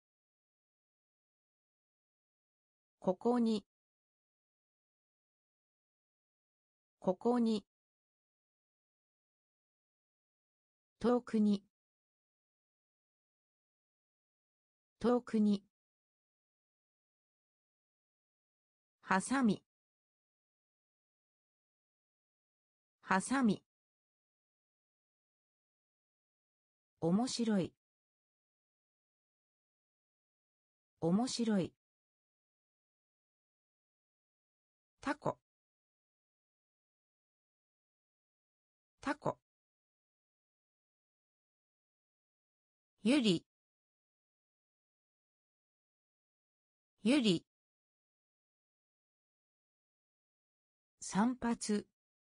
ここに、ここに。遠くに、遠くに。はさみ、はさみ。面白い、面白い。タコ、タコ。ゆり、ゆり。散髪、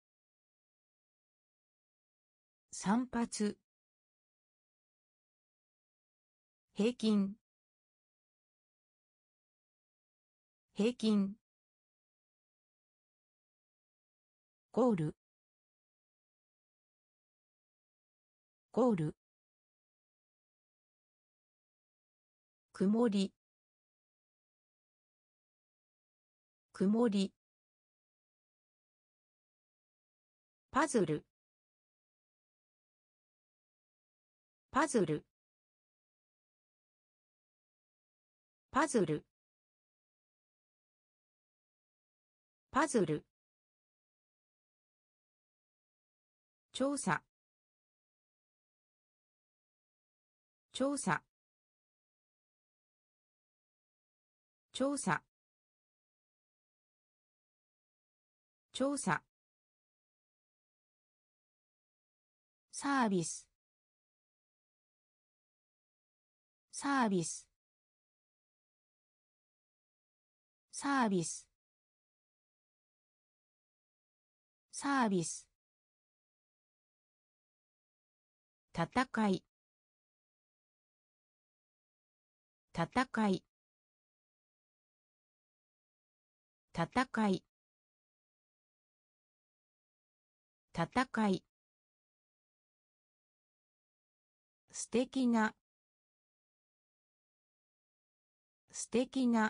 散髪。平均、平均。ゴール、ゴール。曇り、曇り。パズル、パズル、パズル、パズル。調査、調査、調査、調査。サービス、サービス、サービス、サービス。戦い、戦い、戦い、戦い。素敵な、素敵な、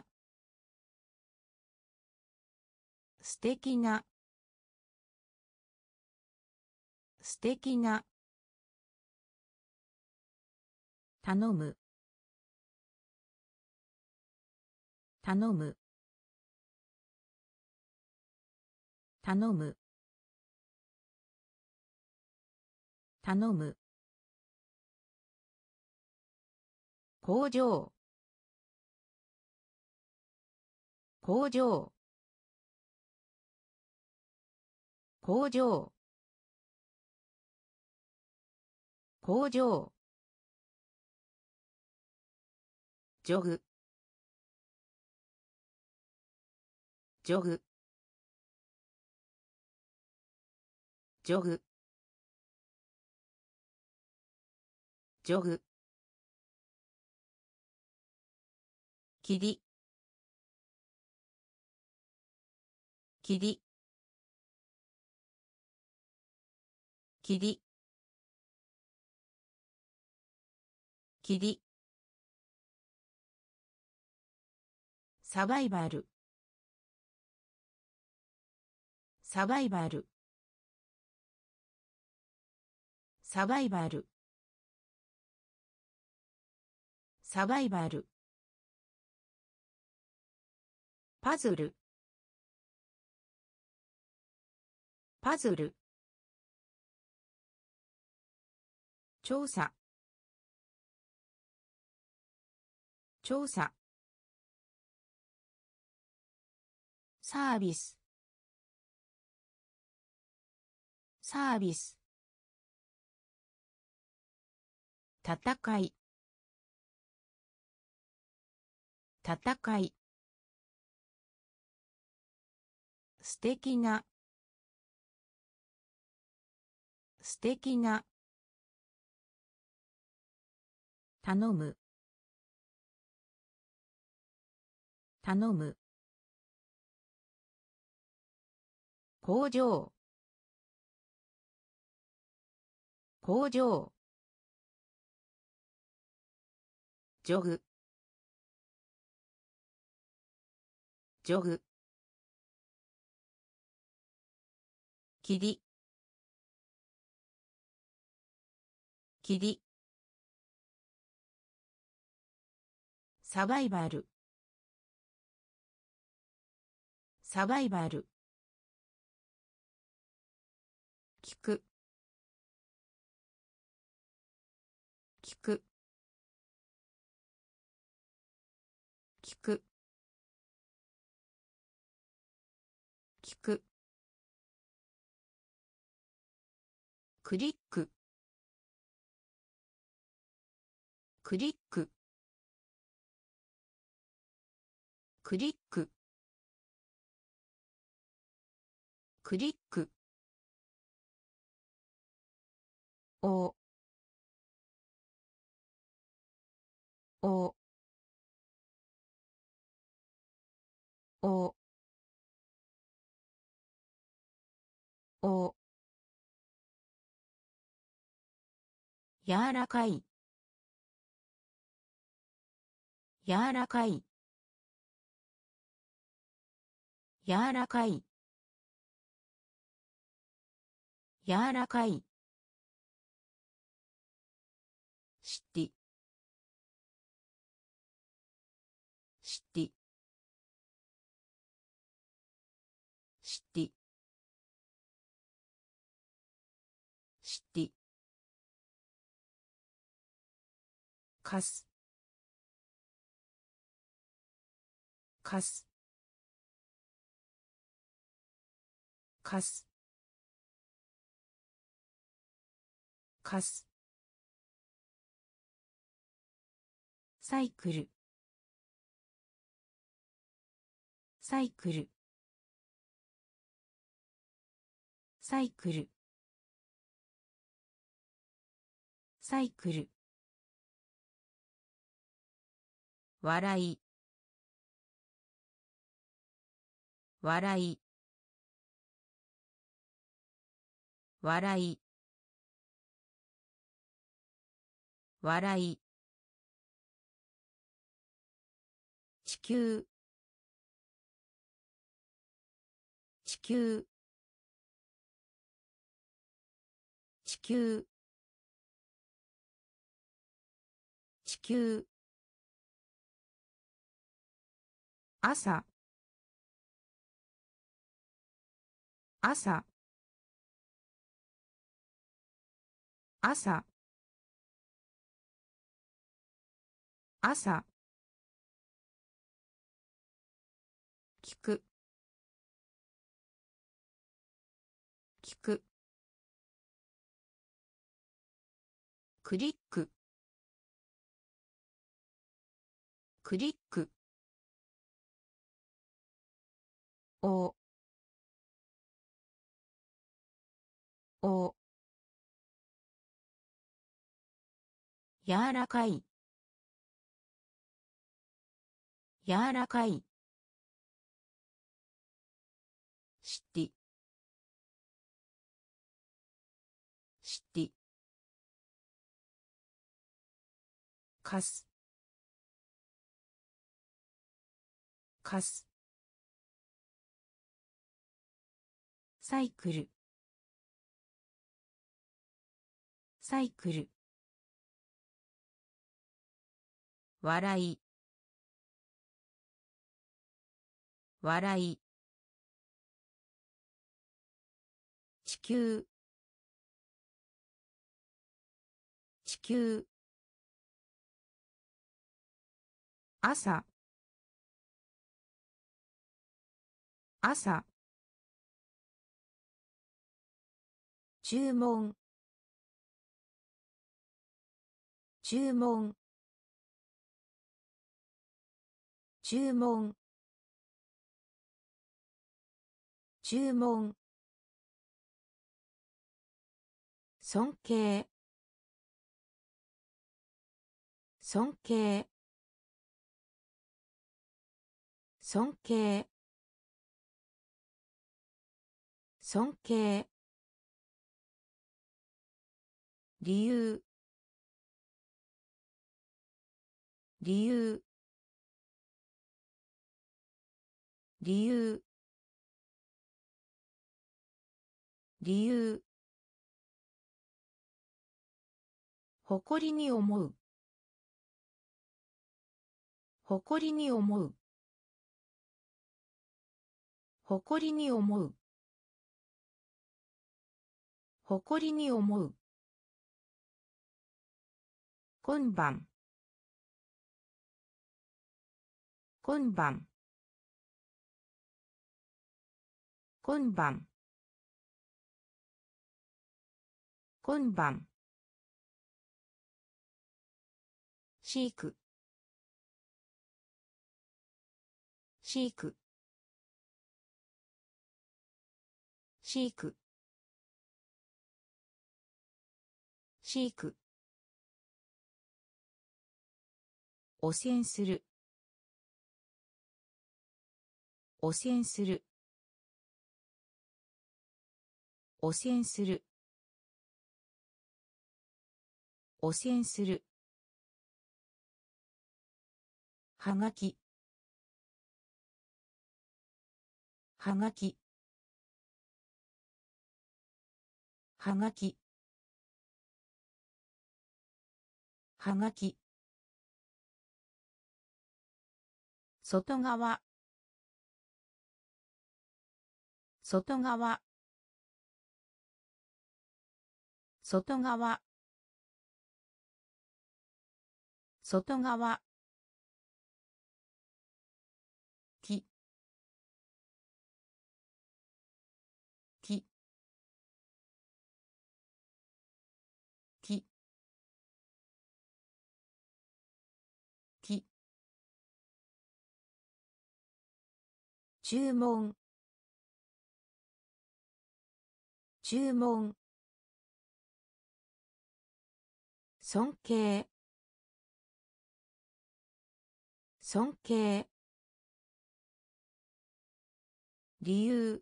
素敵な、素敵な。頼む、頼む、頼む、頼む。工場、工場、工場、工場。ジョグ、ジョグ、 ジョグジョグ霧霧霧霧サバイバルサバイバルサバイバルサバイバルパズルパズル調査調査サービスサービス戦い戦い素敵な素敵な頼む頼む工場工場ジョグジョグ霧霧サバイバルサバイバル聞く聞く聞く聞くクリッククリッククリッククリックおおおお柔らかい柔らかい柔らかい柔らかいシティシティシティシティかすかすかすかすサイクルサイクルサイクルサイクル笑い笑い笑い笑い地球地球地球地球朝朝朝朝聞く聞くクリッククリックおお柔らかい柔らかいシティシティかすかすサイクルサイクル笑い笑い地球地球朝朝注文注文注文注文尊敬尊敬尊敬尊敬理由理由理由理由誇りに思う誇りに思う誇りに思う誇りに思う今晩今晩今晩今晩飼育飼育飼育飼育汚染する汚染する汚染する汚染するはがきはがきはがきはがき外側外側外側外側きききき注文注文尊敬尊敬理由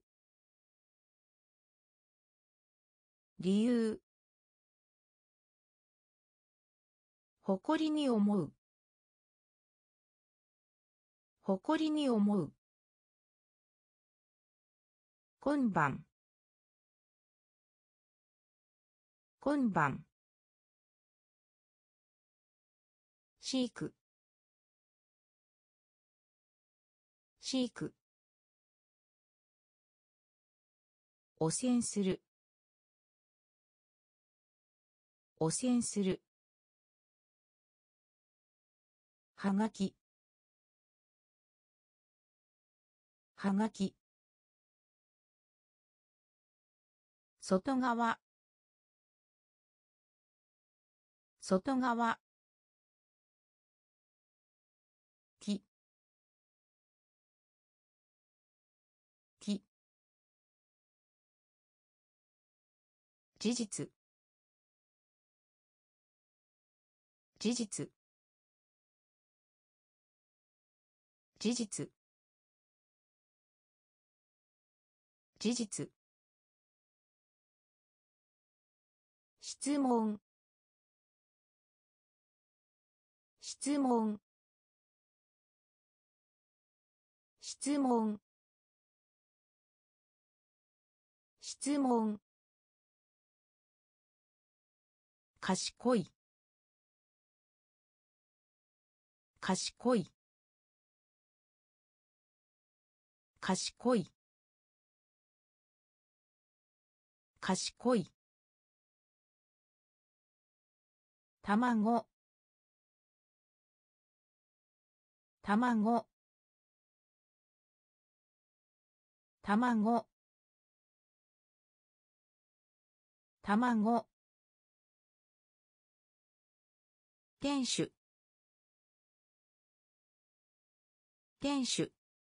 理由誇りに思う誇りに思う今晩今晩飼育飼育汚染する汚染するはがきはがき外側外側きき事実事実事実事実質問質問質問質問賢い賢い賢い賢い卵卵卵卵店主店主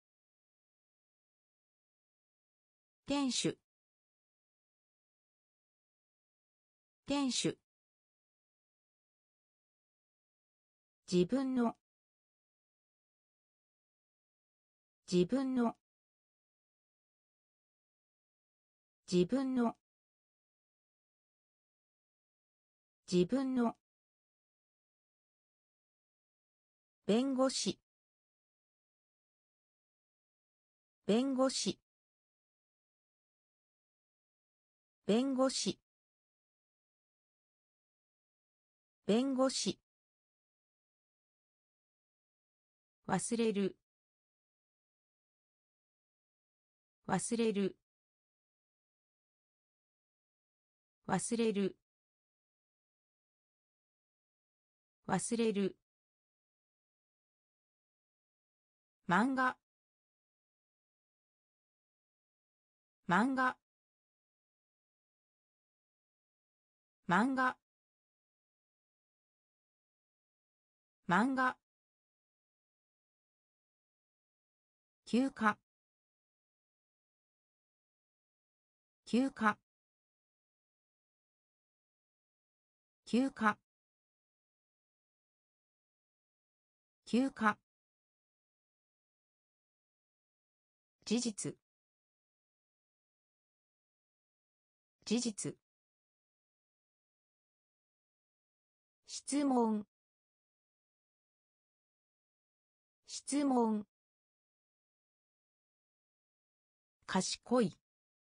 店主店主自分の自分の自分の自分の弁護士弁護士弁護士弁護士忘れる忘れる忘れる忘れる漫画漫画漫画漫画休暇休暇休暇休暇事実事実質問質問賢い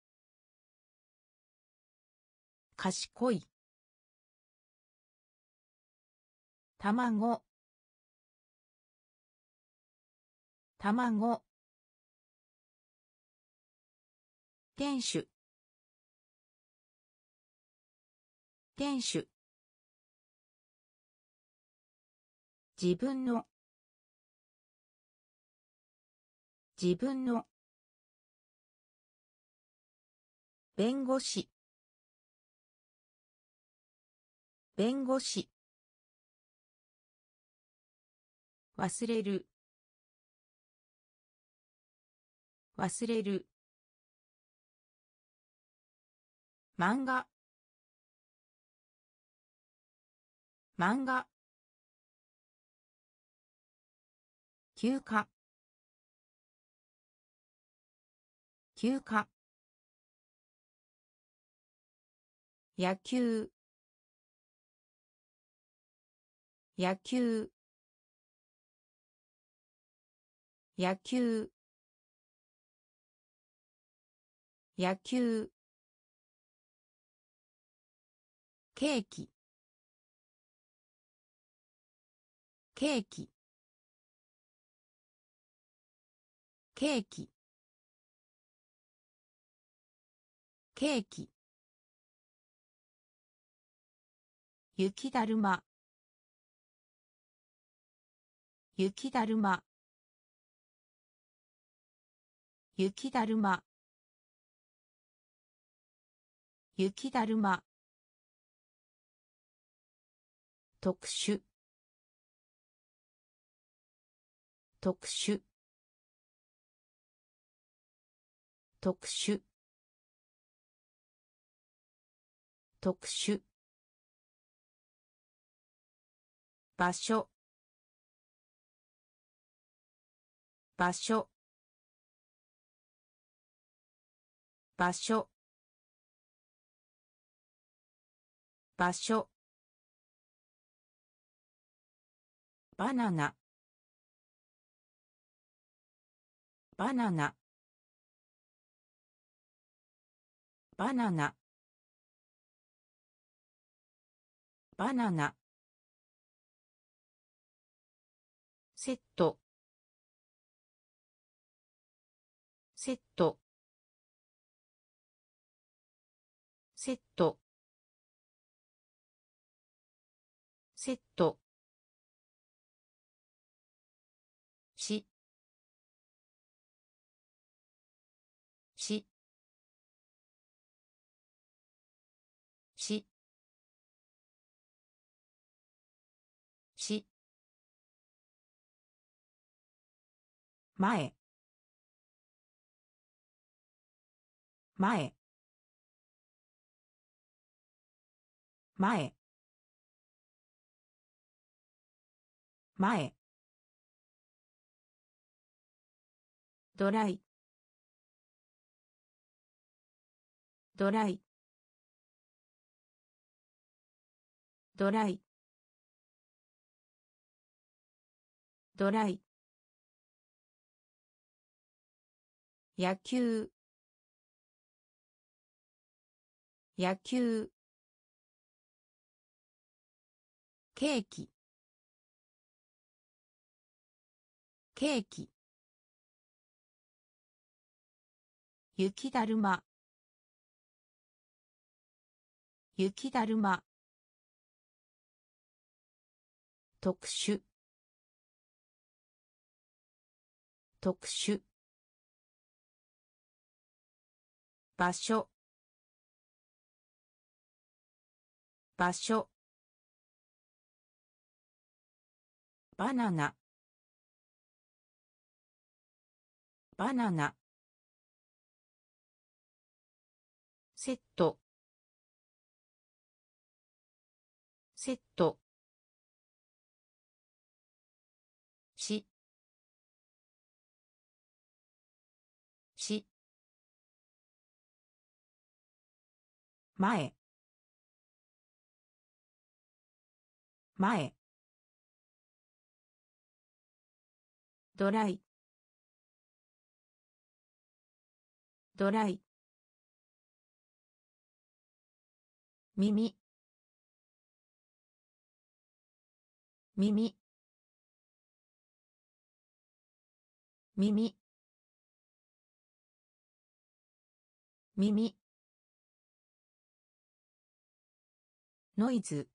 賢い卵卵店主店主自分の自分の弁護士弁護士忘れる忘れる漫画漫画休暇休暇野球野球野球野球ケーキケーキケーキケーキ雪だるま雪だるま雪だるま雪だるま特殊特殊特殊特殊場所場所場所場所バナナバナナバナナバナナセットセットセットセットしししし前前前前ドライドライドライドライ野球野球ケーキケーキ雪だるま雪だるま特殊特殊場所場所バナナバナナセットセットしし前前ドライドライ耳耳耳耳ノイズ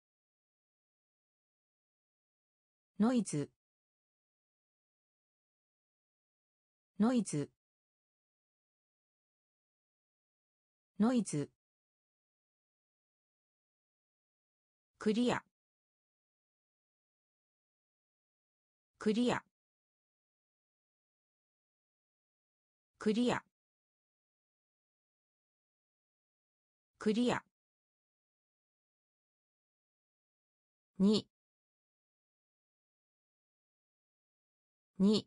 ノイズノイズノイズクリアクリアクリアクリアにに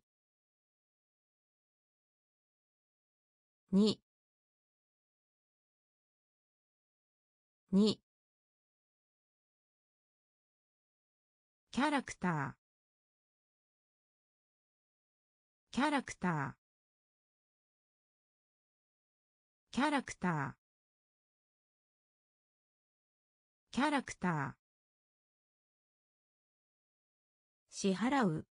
ににキャラクターキャラクターキャラクターキャラクター支払う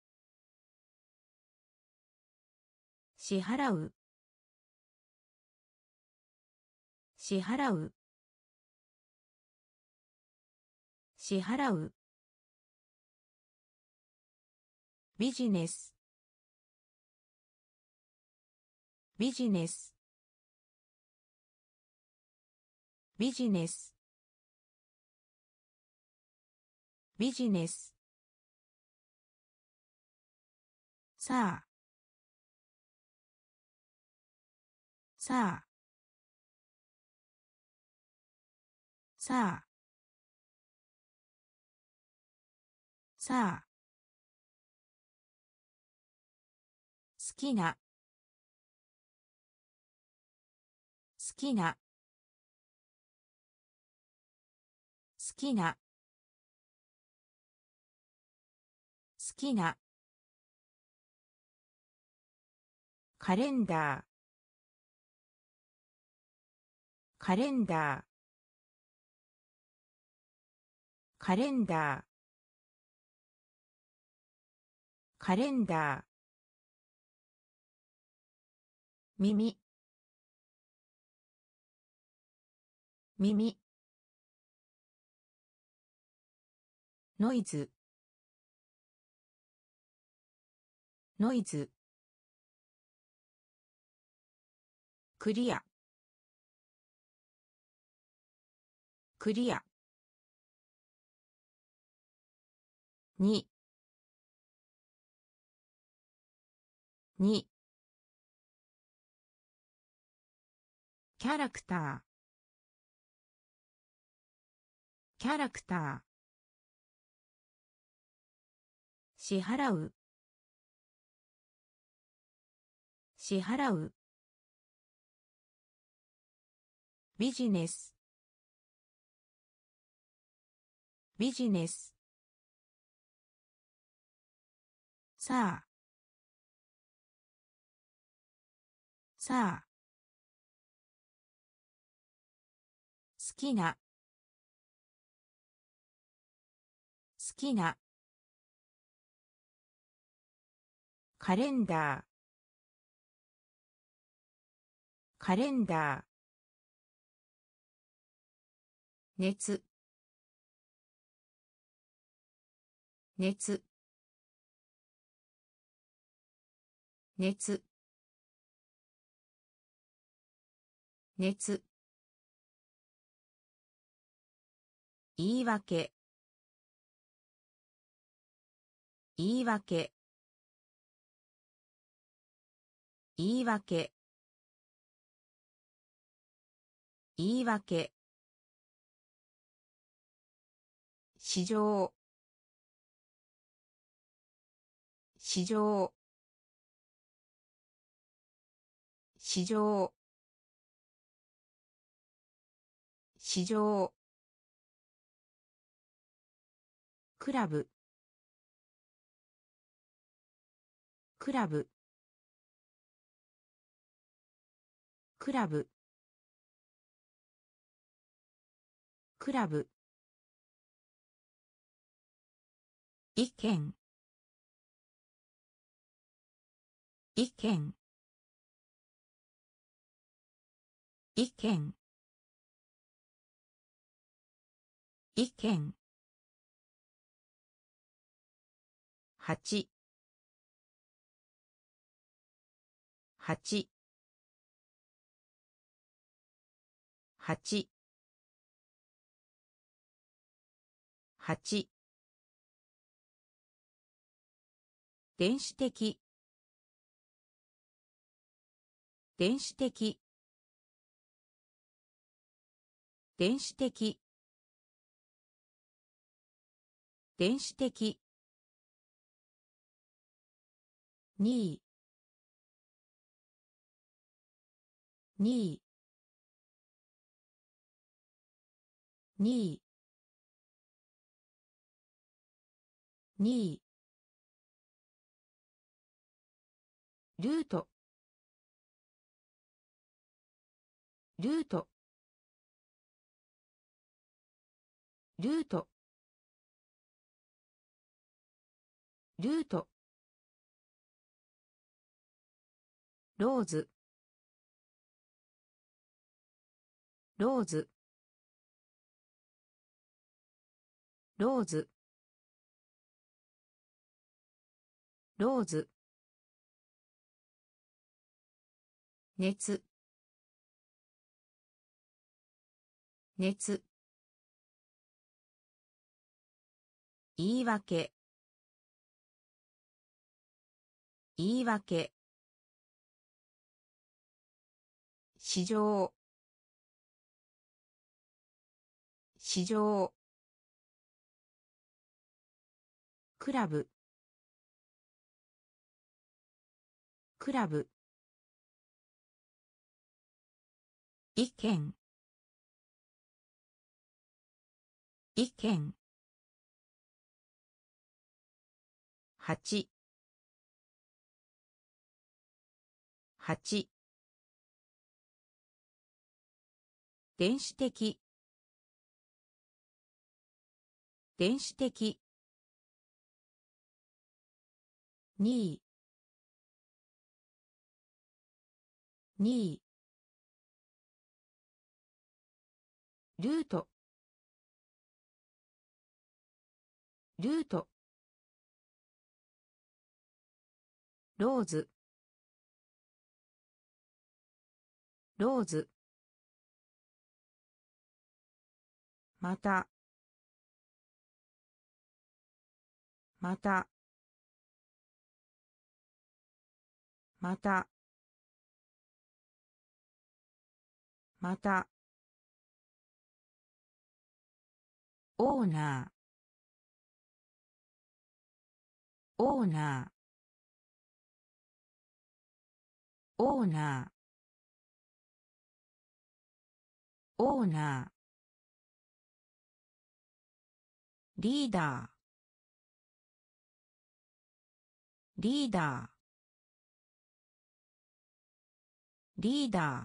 支払う支払う支払うビジネスビジネスビジネスビジネスさあさあさあさあ好きな好きな好きな好きなカレンダーカレンダーカレンダーカレンダー耳耳ノイズノイズクリアクリアににキャラクターキャラクター支払う支払うビジネスビジネスさあさあ好きな好きなカレンダーカレンダー熱熱熱熱言い訳言い訳言い訳言い訳市場市場市場市場クラブクラブクラブクラブ意見意見意見意見八八八八電子的電子的電子的電子的にいにいにいにいルートルートルートルートローズローズローズローズ熱熱言い訳言い訳市場市場クラブクラブ意見意見八八電子的電子的ににルートルートローズローズまたまたまたまたオーナーオーナーオーナーオーナーリーダーリーダーリーダー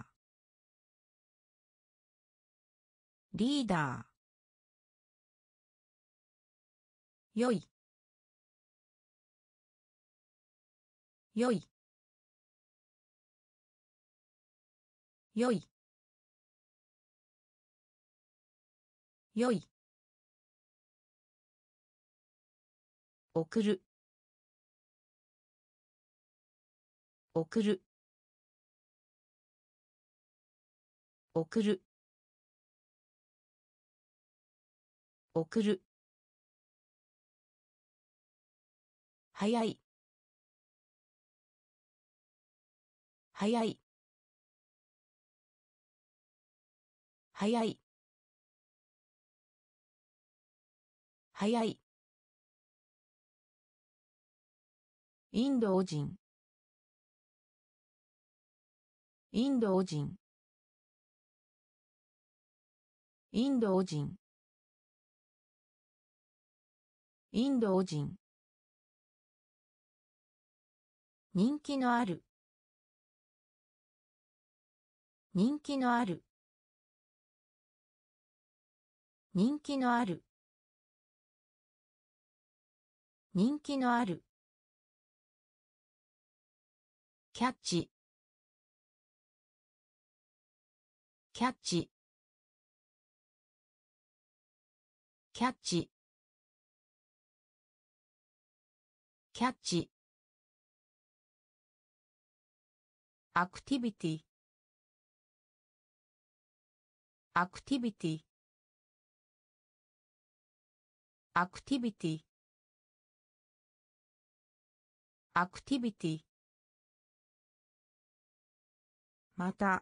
リーダーよいよいよいよい送る送る送る送る早い早い早い早いインド人インド人インド人インド人人気のある人気のある人気のある人気のあるキャッチキャッチキャッチキャッチアクティビティアクティビティアクティビティアクティビティまた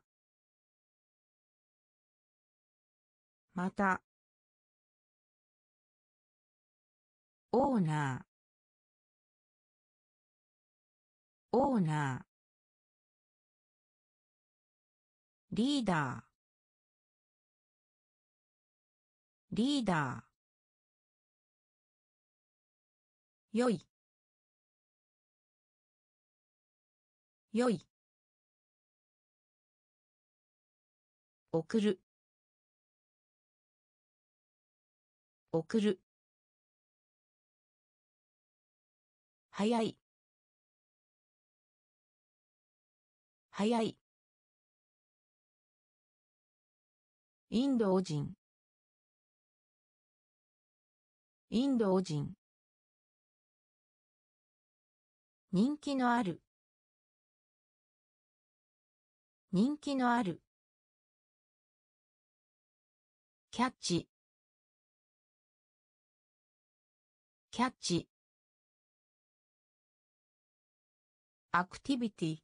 またオーナーオーナーリーダーリーダーよいよい送る送る早い早いインド人インド人人気のある人気のあるキャッチキャッチアクティビティ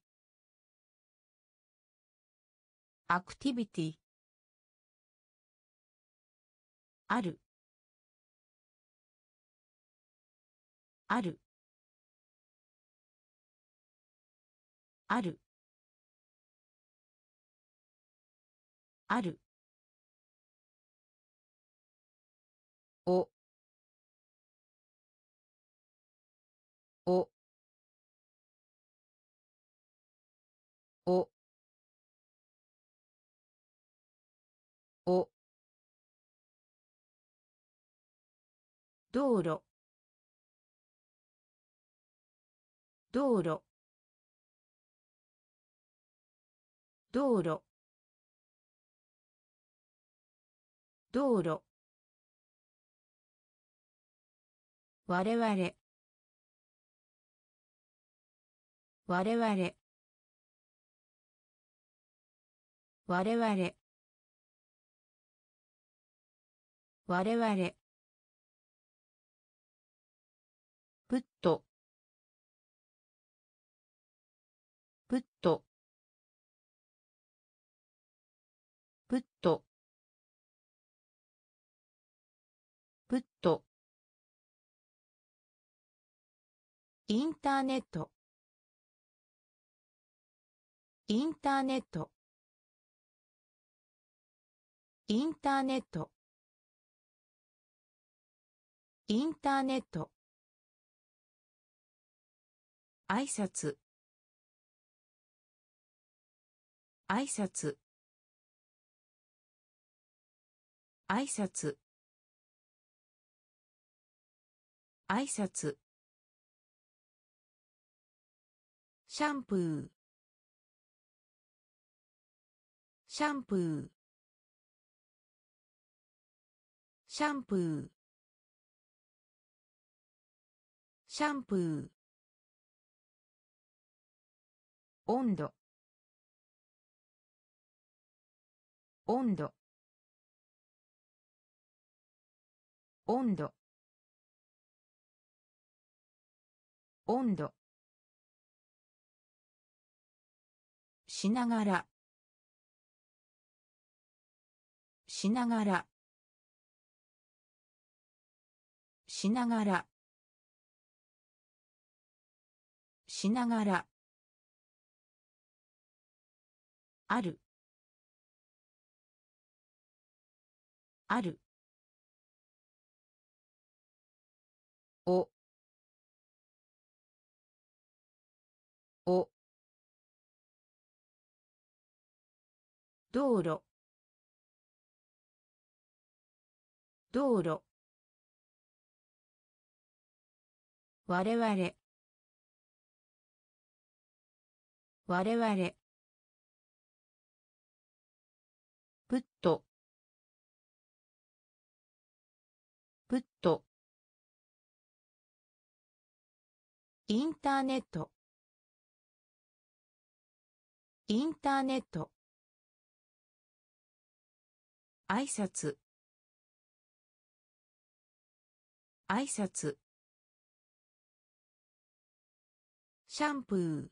アクティビティあるあるあるあるおおおお道路道路道路道路我々我々我々我々プットプットプットプットインターネットインターネットインターネットインターネット挨拶挨拶挨拶挨拶シャンプーシャンプーシャンプーシャンプー温度温度温度温度しながらしながらしながらしながらあるあるおお道路道路我々我々プットプットインターネットインターネット挨拶挨拶シャンプー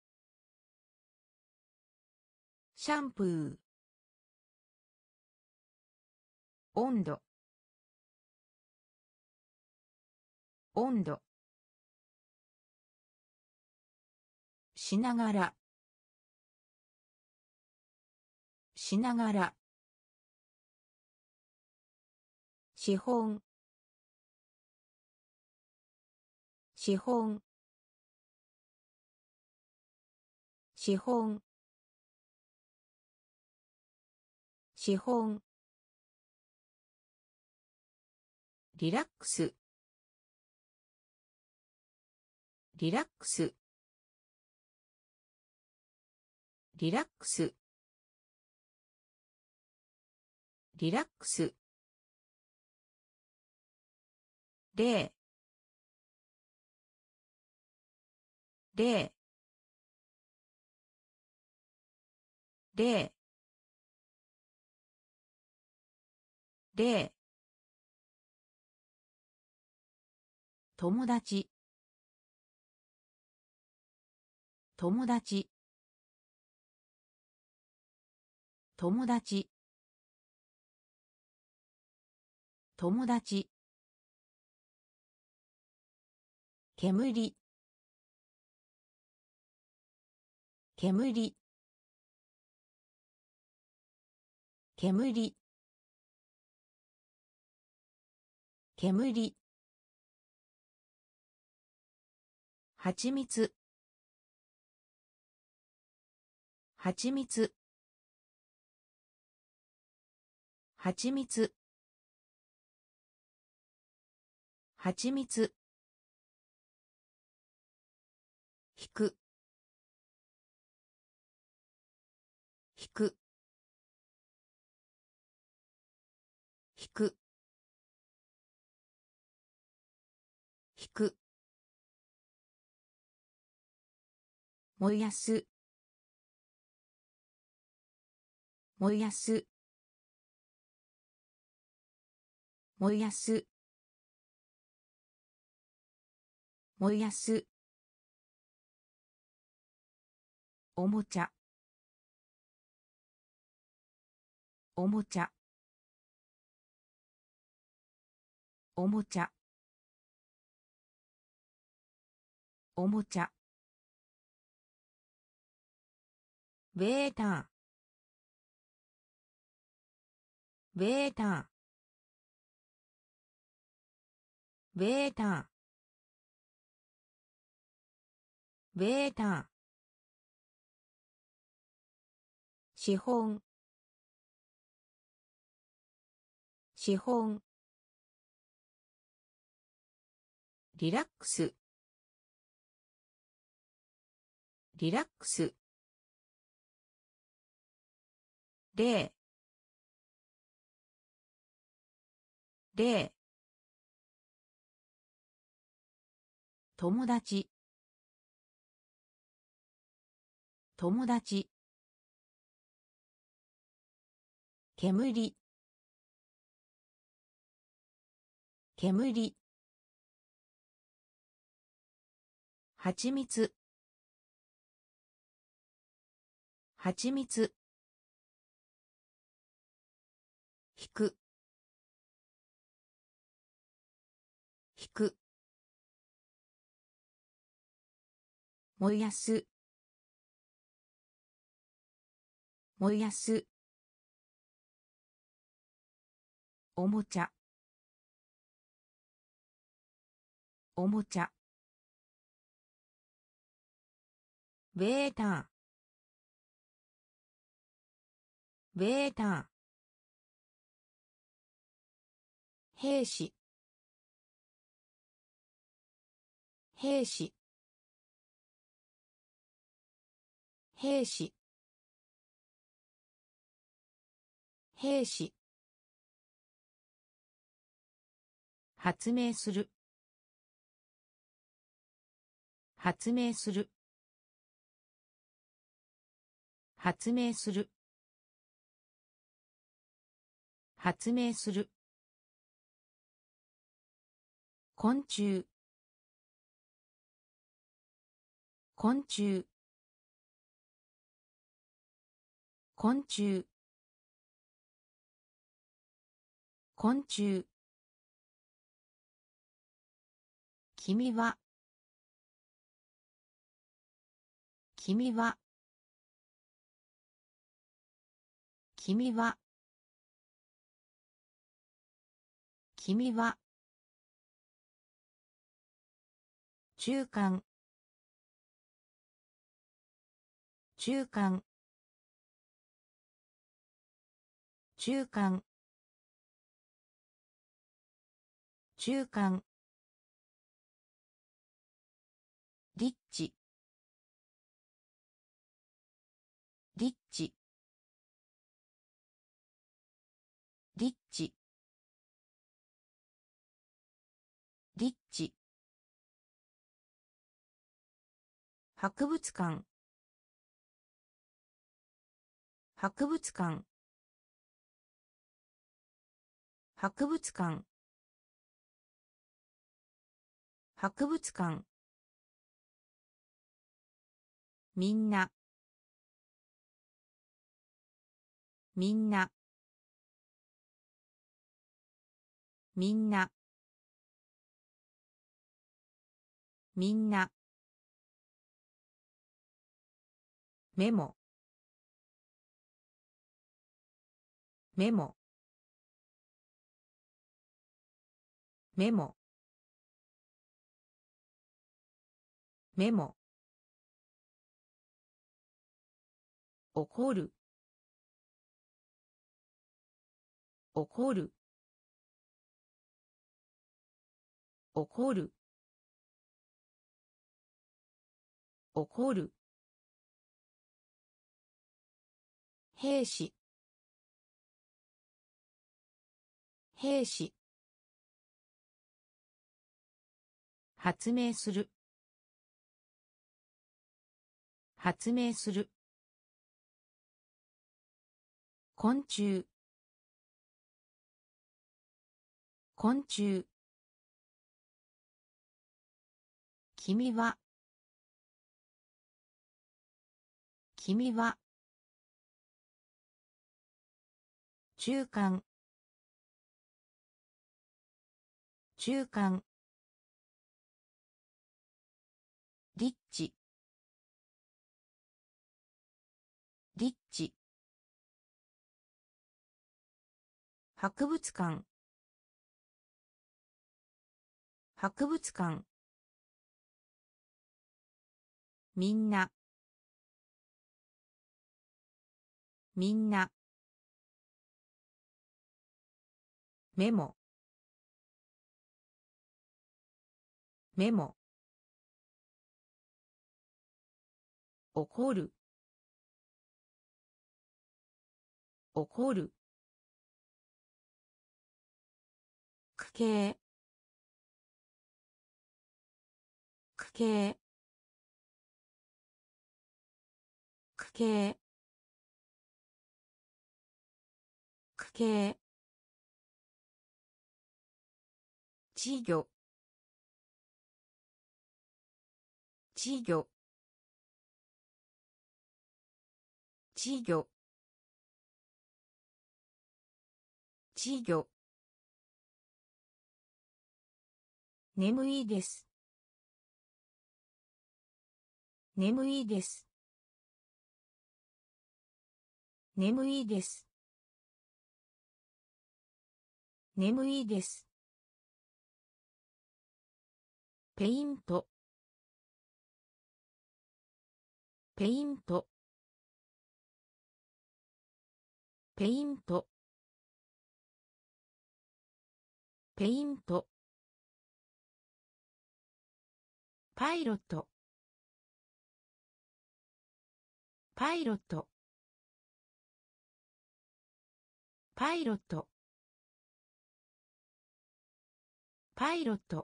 シャンプー温度温度しながらしながら資本資本資本資本リラックスリラックスリラックスリラックス例例例例友達友達友達友達煙煙煙煙はちみつはちみつはちみつはちみつ引く引く引く引く燃やす燃やす燃やす燃やすおもちゃおもちゃおもちゃおもちゃベータベータベータベータ資本資本リラックスリラックス例例友達友達煙煙はちみつはちみつ引く引く燃やす燃やすおもちゃおもちゃベータベータ兵士兵士兵士兵士発明する発明する発明する発明する昆虫昆虫昆虫昆虫君は君は君は君は中間中間中間中間リッチリッチリッチリッチ博物館博物館博物館博物館みんなみんなみんな、みんな、メモ、メモ、メモ、メモ、怒る、怒る、怒る、怒る、兵士、兵士、発明する、発明する、昆虫、昆虫、君は、君は、中間、中間、リッチ、リッチ、博物館、博物館、みんな、みんな、メモ、メモ、怒る、怒る、区形、区形、区形、区形、稚魚、稚魚、稚魚、稚魚、眠いです、眠いです、眠いです、眠いです、ペイント、ペイント、ペイント、ペイント、パイロット、パイロット、パイロット、パイロット、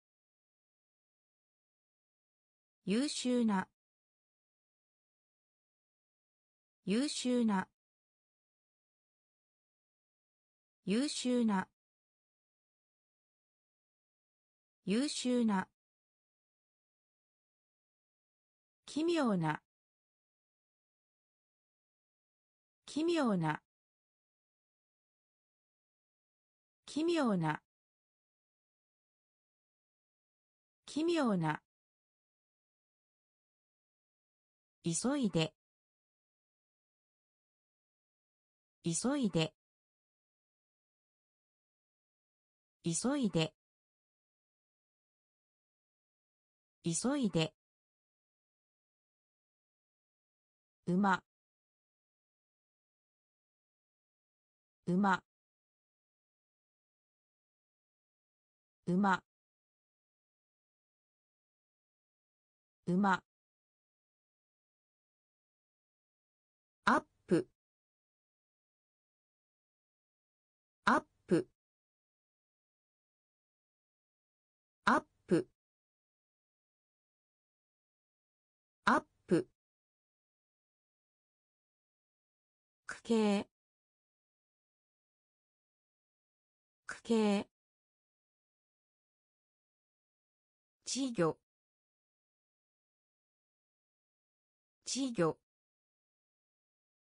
優秀な、優秀な、優秀な、優秀な、奇妙な、奇妙な、奇妙な、奇妙な、急いで、急いで、急いで、急いで、馬、馬、馬、馬、アップ、アップ、アップ、アップ、区形、区形、稚魚、稚魚、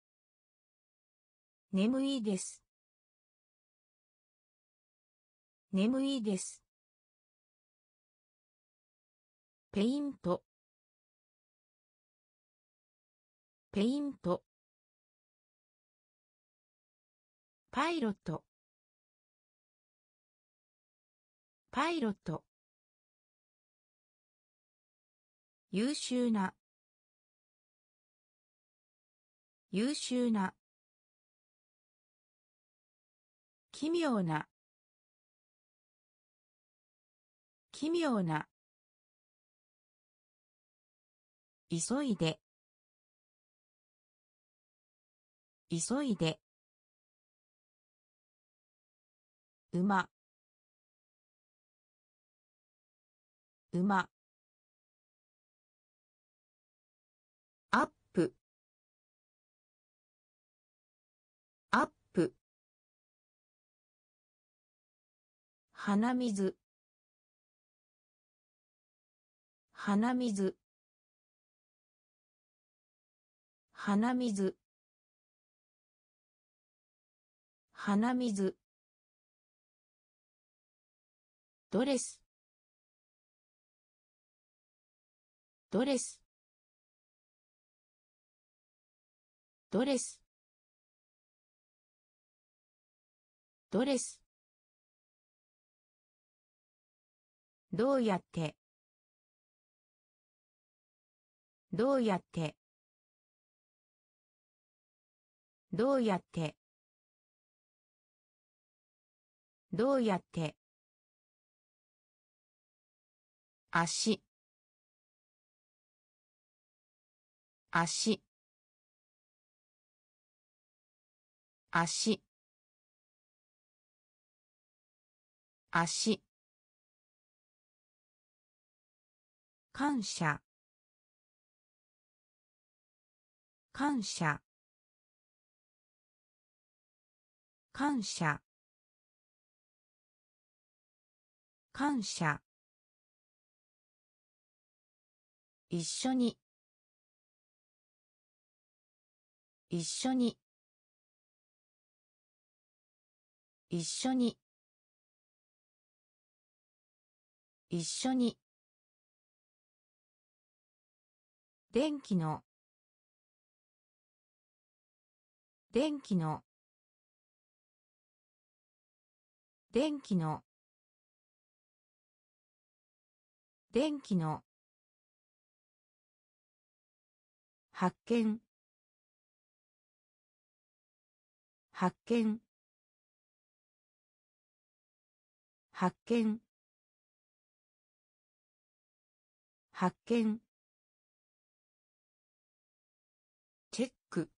眠いです、 眠いです。ペイント、ペイント。パイロット、パイロット。優秀な、優秀な。奇妙な、奇妙な。急いで、急いで。馬、馬。アップ、アップ。鼻水、鼻水。鼻水、鼻水。ドレス、ドレス。ドレス、ドレス。どうやって、どうやって、どうやって、どうやって。足、足、足、足。感謝、感謝、感謝、感謝。一緒に、一緒に、一緒に、一緒に。電気の、電気の、電気の、電気の。発見、発見、発見、発見。チェック、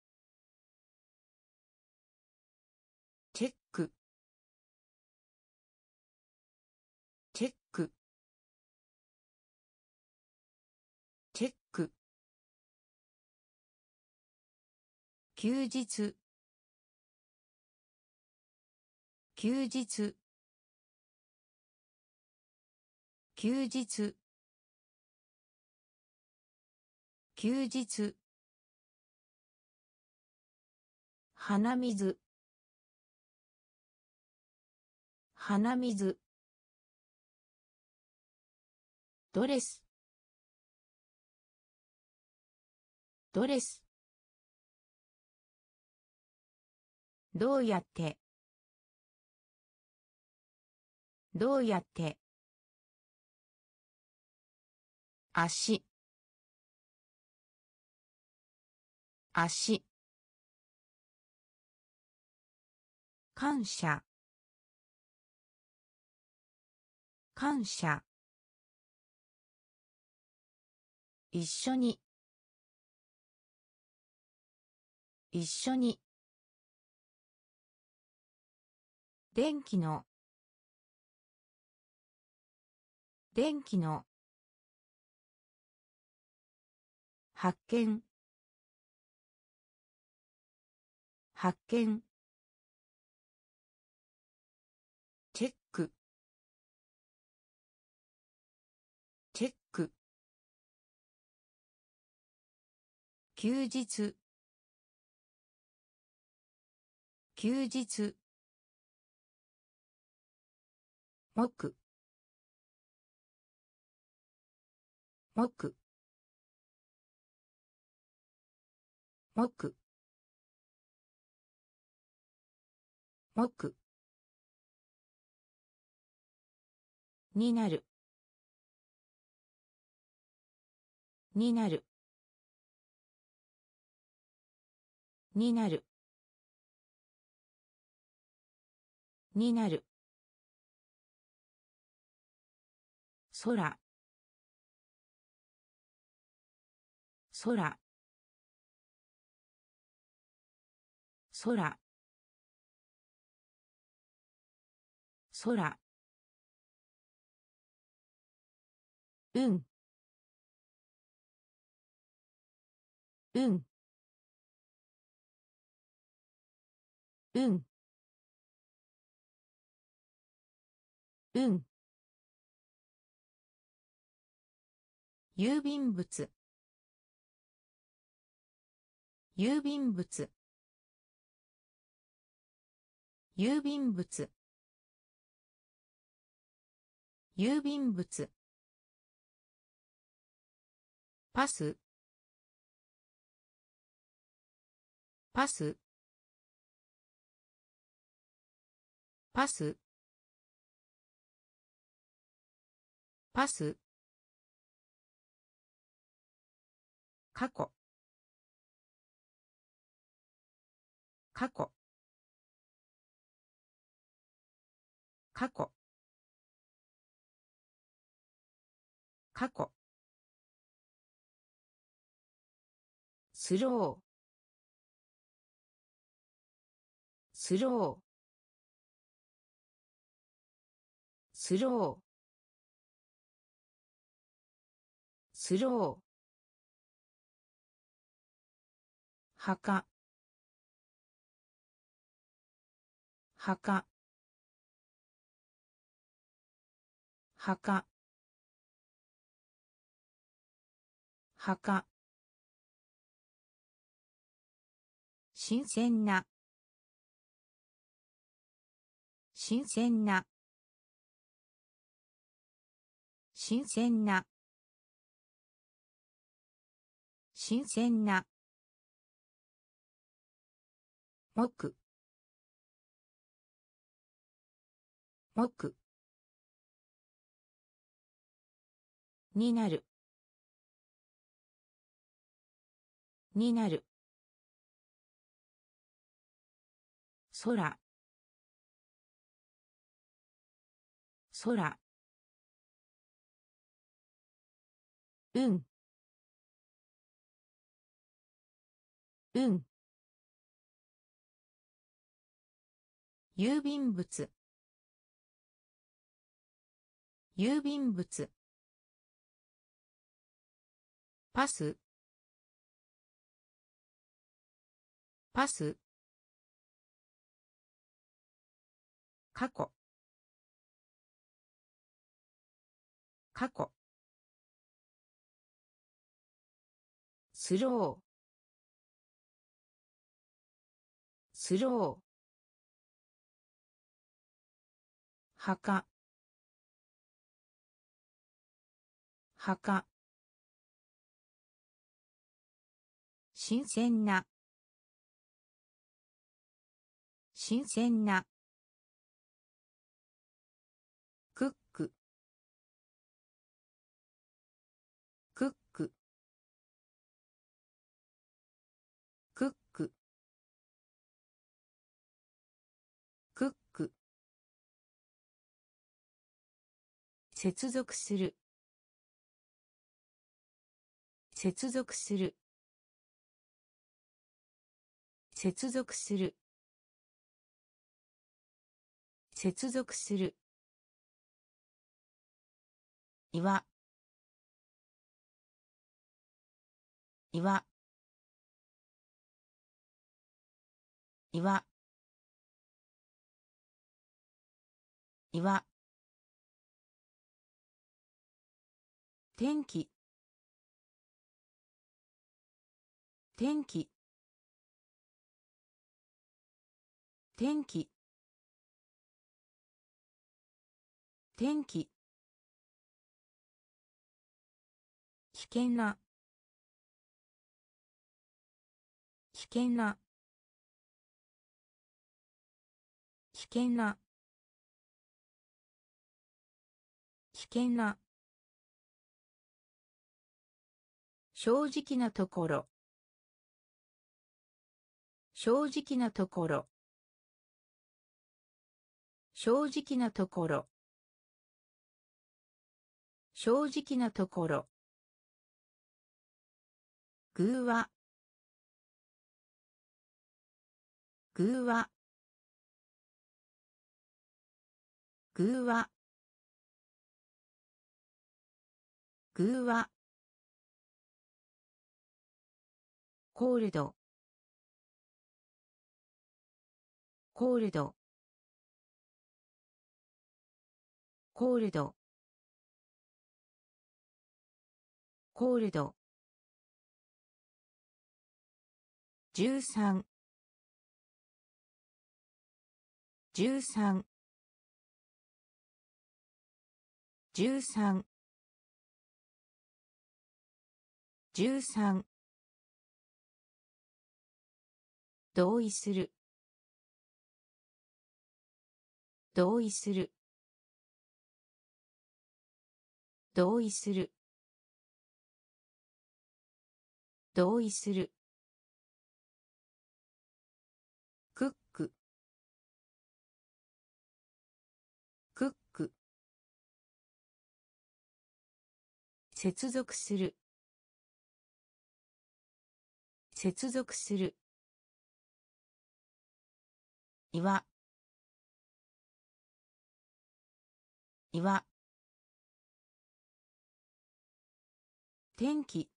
チェック、チェック、チェック。休日、休日、休日、休日。鼻水、鼻水。ドレス、ドレス。どうやって、どうやって。足、足。感謝、感謝。一緒に、一緒に。電気の、電気の。発見、発見。チェック、チェック。休日、休日。 木木木木になるになるになるになる空空空空うんうんうんうん郵便物郵便物郵便物郵便物パスパスパスパス過去過去過去過去スロースロースロースロー墓墓墓墓新鮮な新鮮な新鮮な新鮮な木木になるになる空空うんうん郵便物郵便物パスパス過去過去スロースロー墓墓新鮮な新鮮なクッククッククッククック接続する接続する接続する接続する岩岩岩岩天気天気天気天気。危険な。危険な。危険な。危険な。正直なところ。正直なところ。正直なところ。正直なところ。偶話。偶話。偶話。偶話。コールド。コールド。コールド。コールド。十三。十三。十三。十三。同意する。同意する。同意する。同意する。クック。クック。接続する。接続する。岩。岩。天気。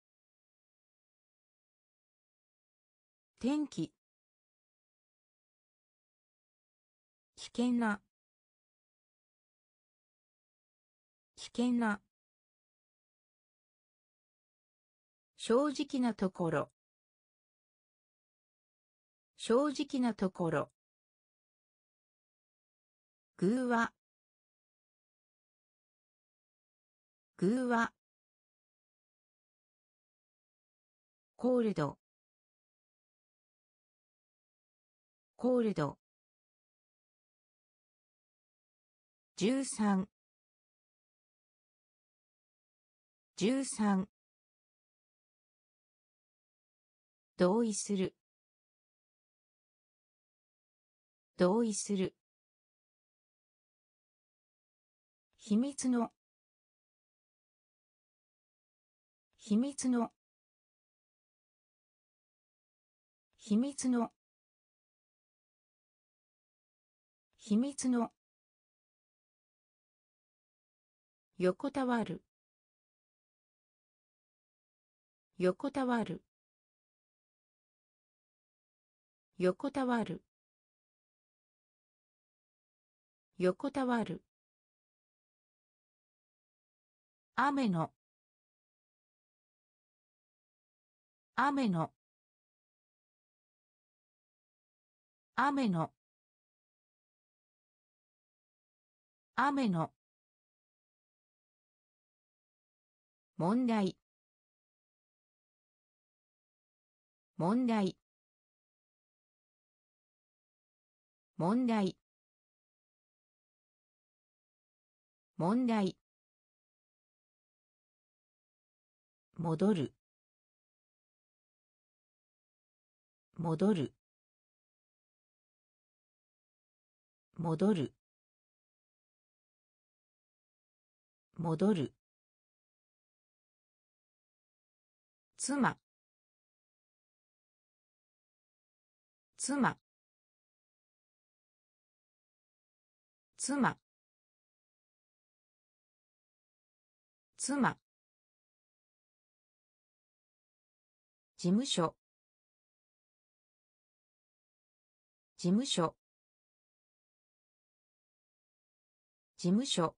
天気。危険な。危険な。正直なところ。正直なところ。偶話。偶話。コールド。コールド。十三。十三。同意する。同意する。秘密の。秘密の。秘密の。秘密の。横たわる。横たわる。横たわる。横たわる。雨の。雨の。雨の。雨の。問題。問題。問題。問題。戻る。戻る。戻る。戻る。妻。妻。妻。妻。事務所。事務所。事務所。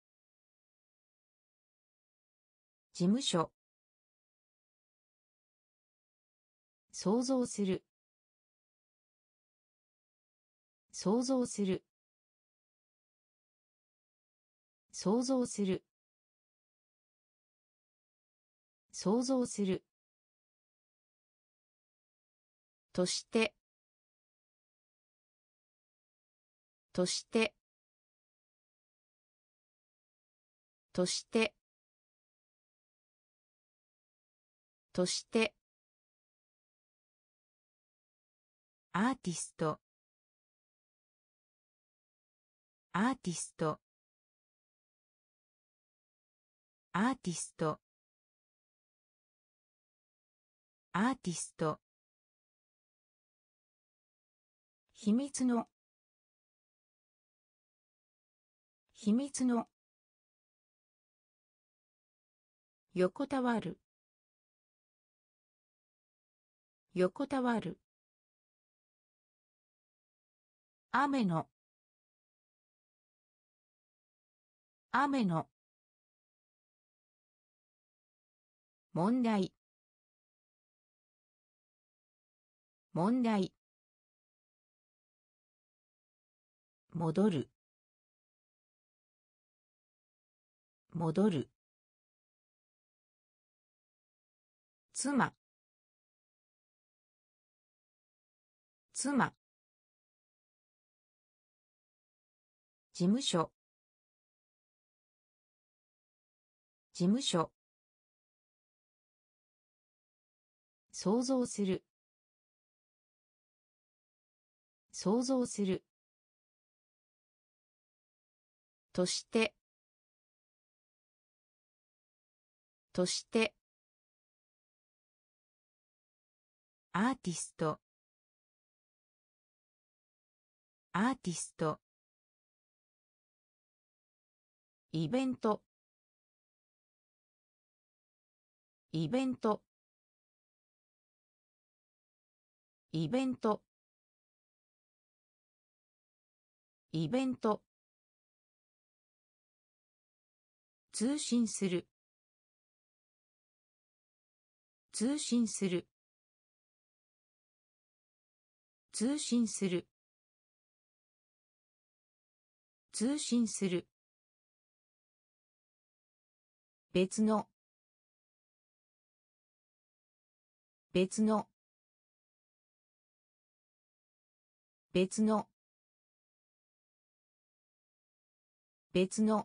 事務所。想像する。想像する。 想像する想像するとしてとしてとしてとしてアーティストアーティストアーティストアーティスト秘密の秘密の横たわる横たわる雨の雨の問題問題戻る戻る妻妻事務所事務所想像する想像するとしてとしてアーティストアーティストイベントイベントイベントイベント通信する通信する通信する通信する別の別の別の別の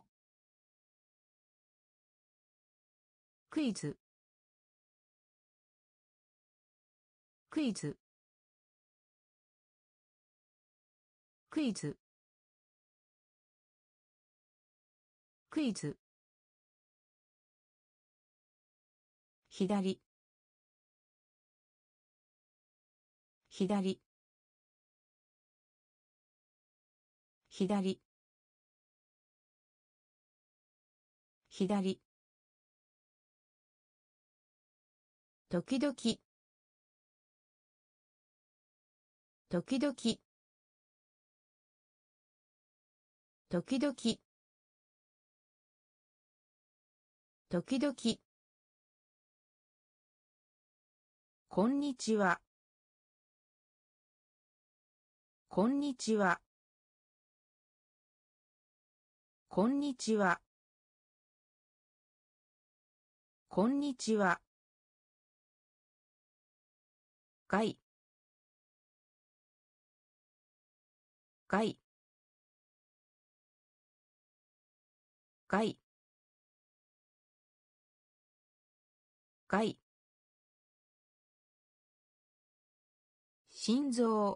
クイズクイズクイズクイズ左左左左時々時々時々時々こんにちはこんにちはこんにちはこんにちは害害害害心臓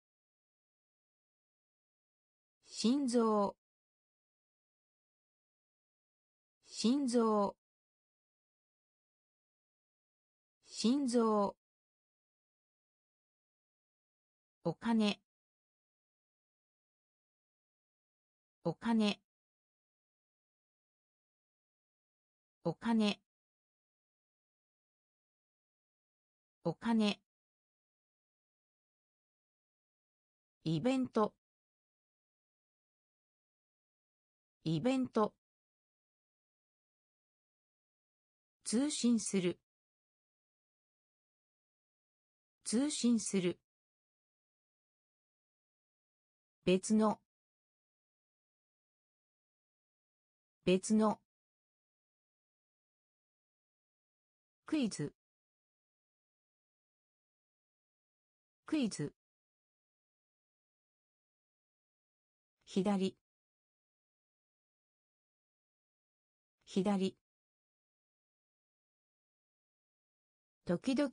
心臓心臓心臓お金お金お金お金イベントイベント通信する通信する別の別のクイズクイズ左左時々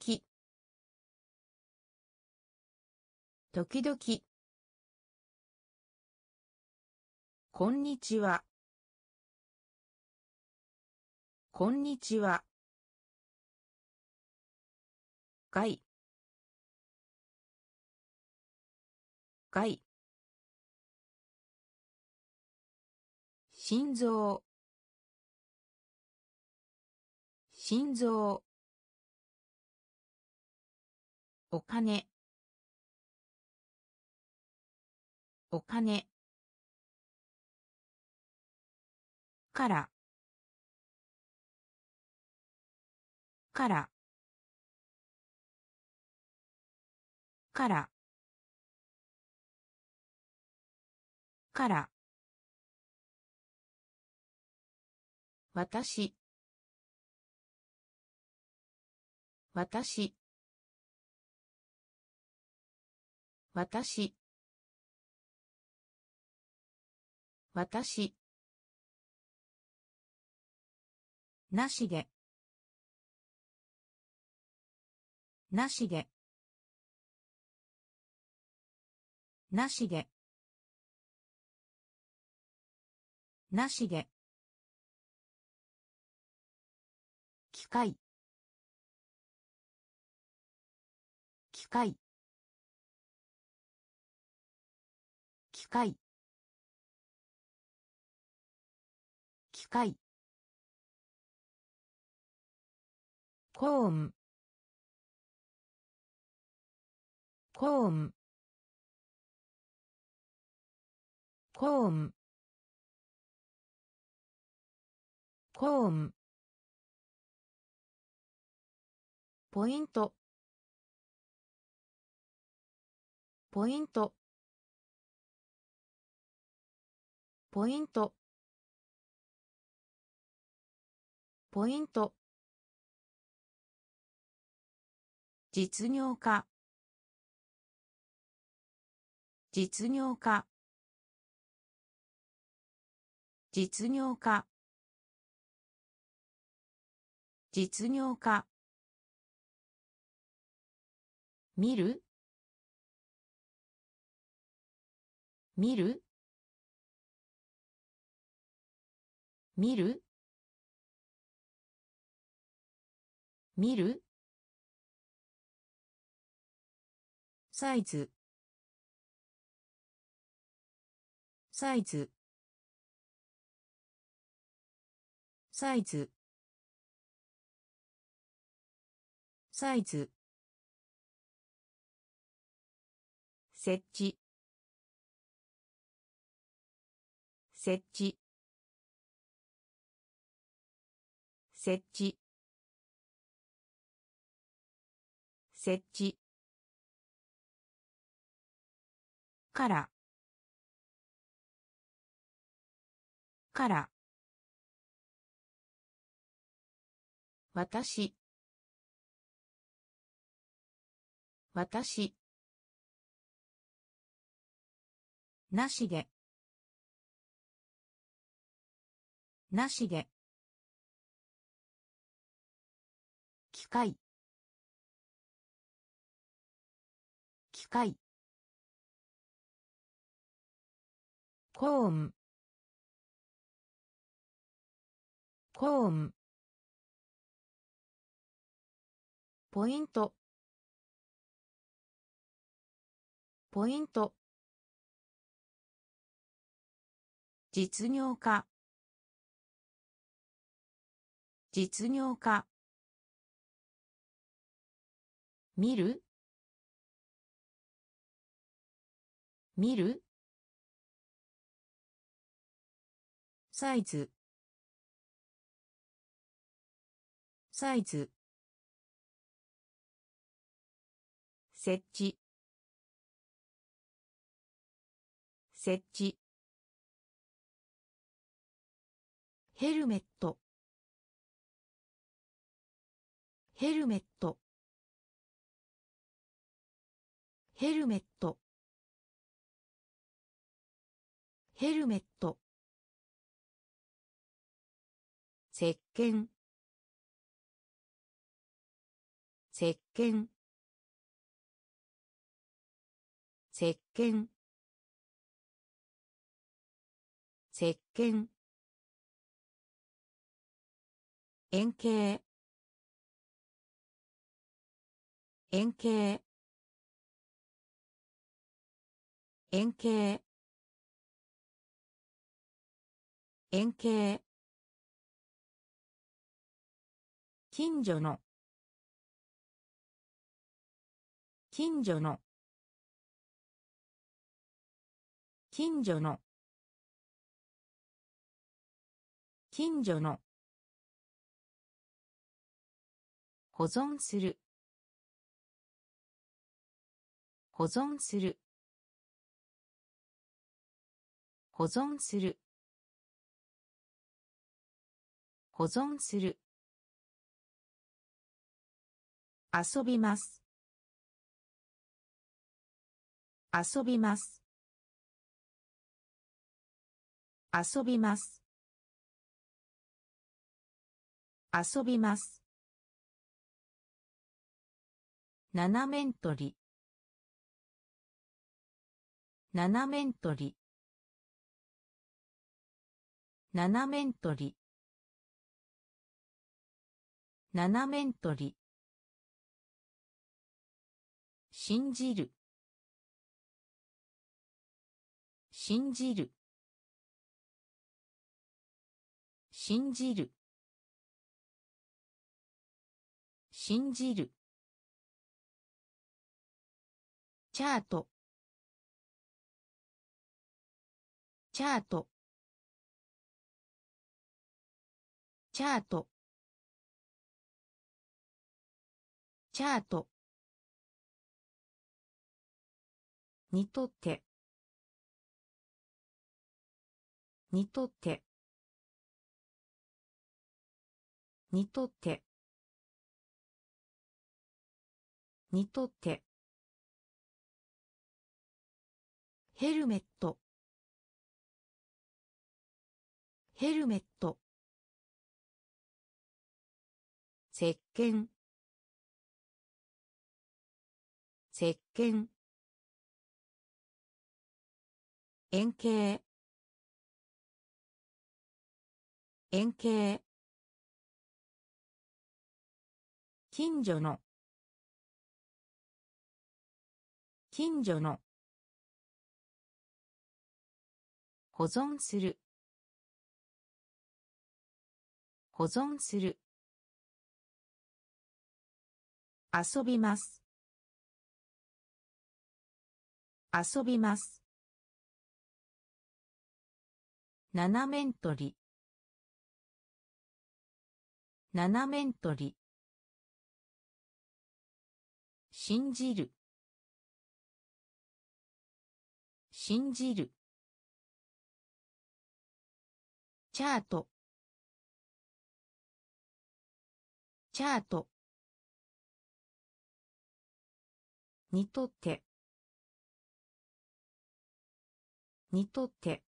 時々こんにちはこんにちは外外心臓心臓お金お金からからからから私私私私なしでなしでなしでなしで機械機械機械機械コーンコーンコーンコーンポイントポイントポイントポイント実業家実業家実業家実業家見る見る見る見るサイズサイズサイズサイズ設置設置設置設置からから私私なしでなしで機械機械コーンコーンポイントポイント実業家実業家見る見るサイズサイズ設置設置ヘルメットヘルメットヘルメットヘルメット石鹸石鹸石鹸石鹸円形円形円形円形近所の近所の近所の近所の保存する保存する保存する保存する遊びます遊びます遊びます遊びます七面取り七面取り七面取り七面取り信じる信じる信じる信じるチャートチャートチャートチャートにとってにとってにとってにとってヘルメットヘルメット石鹸石鹸円形円形近所の近所の保存する保存する遊びます遊びます七面取り七面取り信じる信じるチャートチャートにとってにとって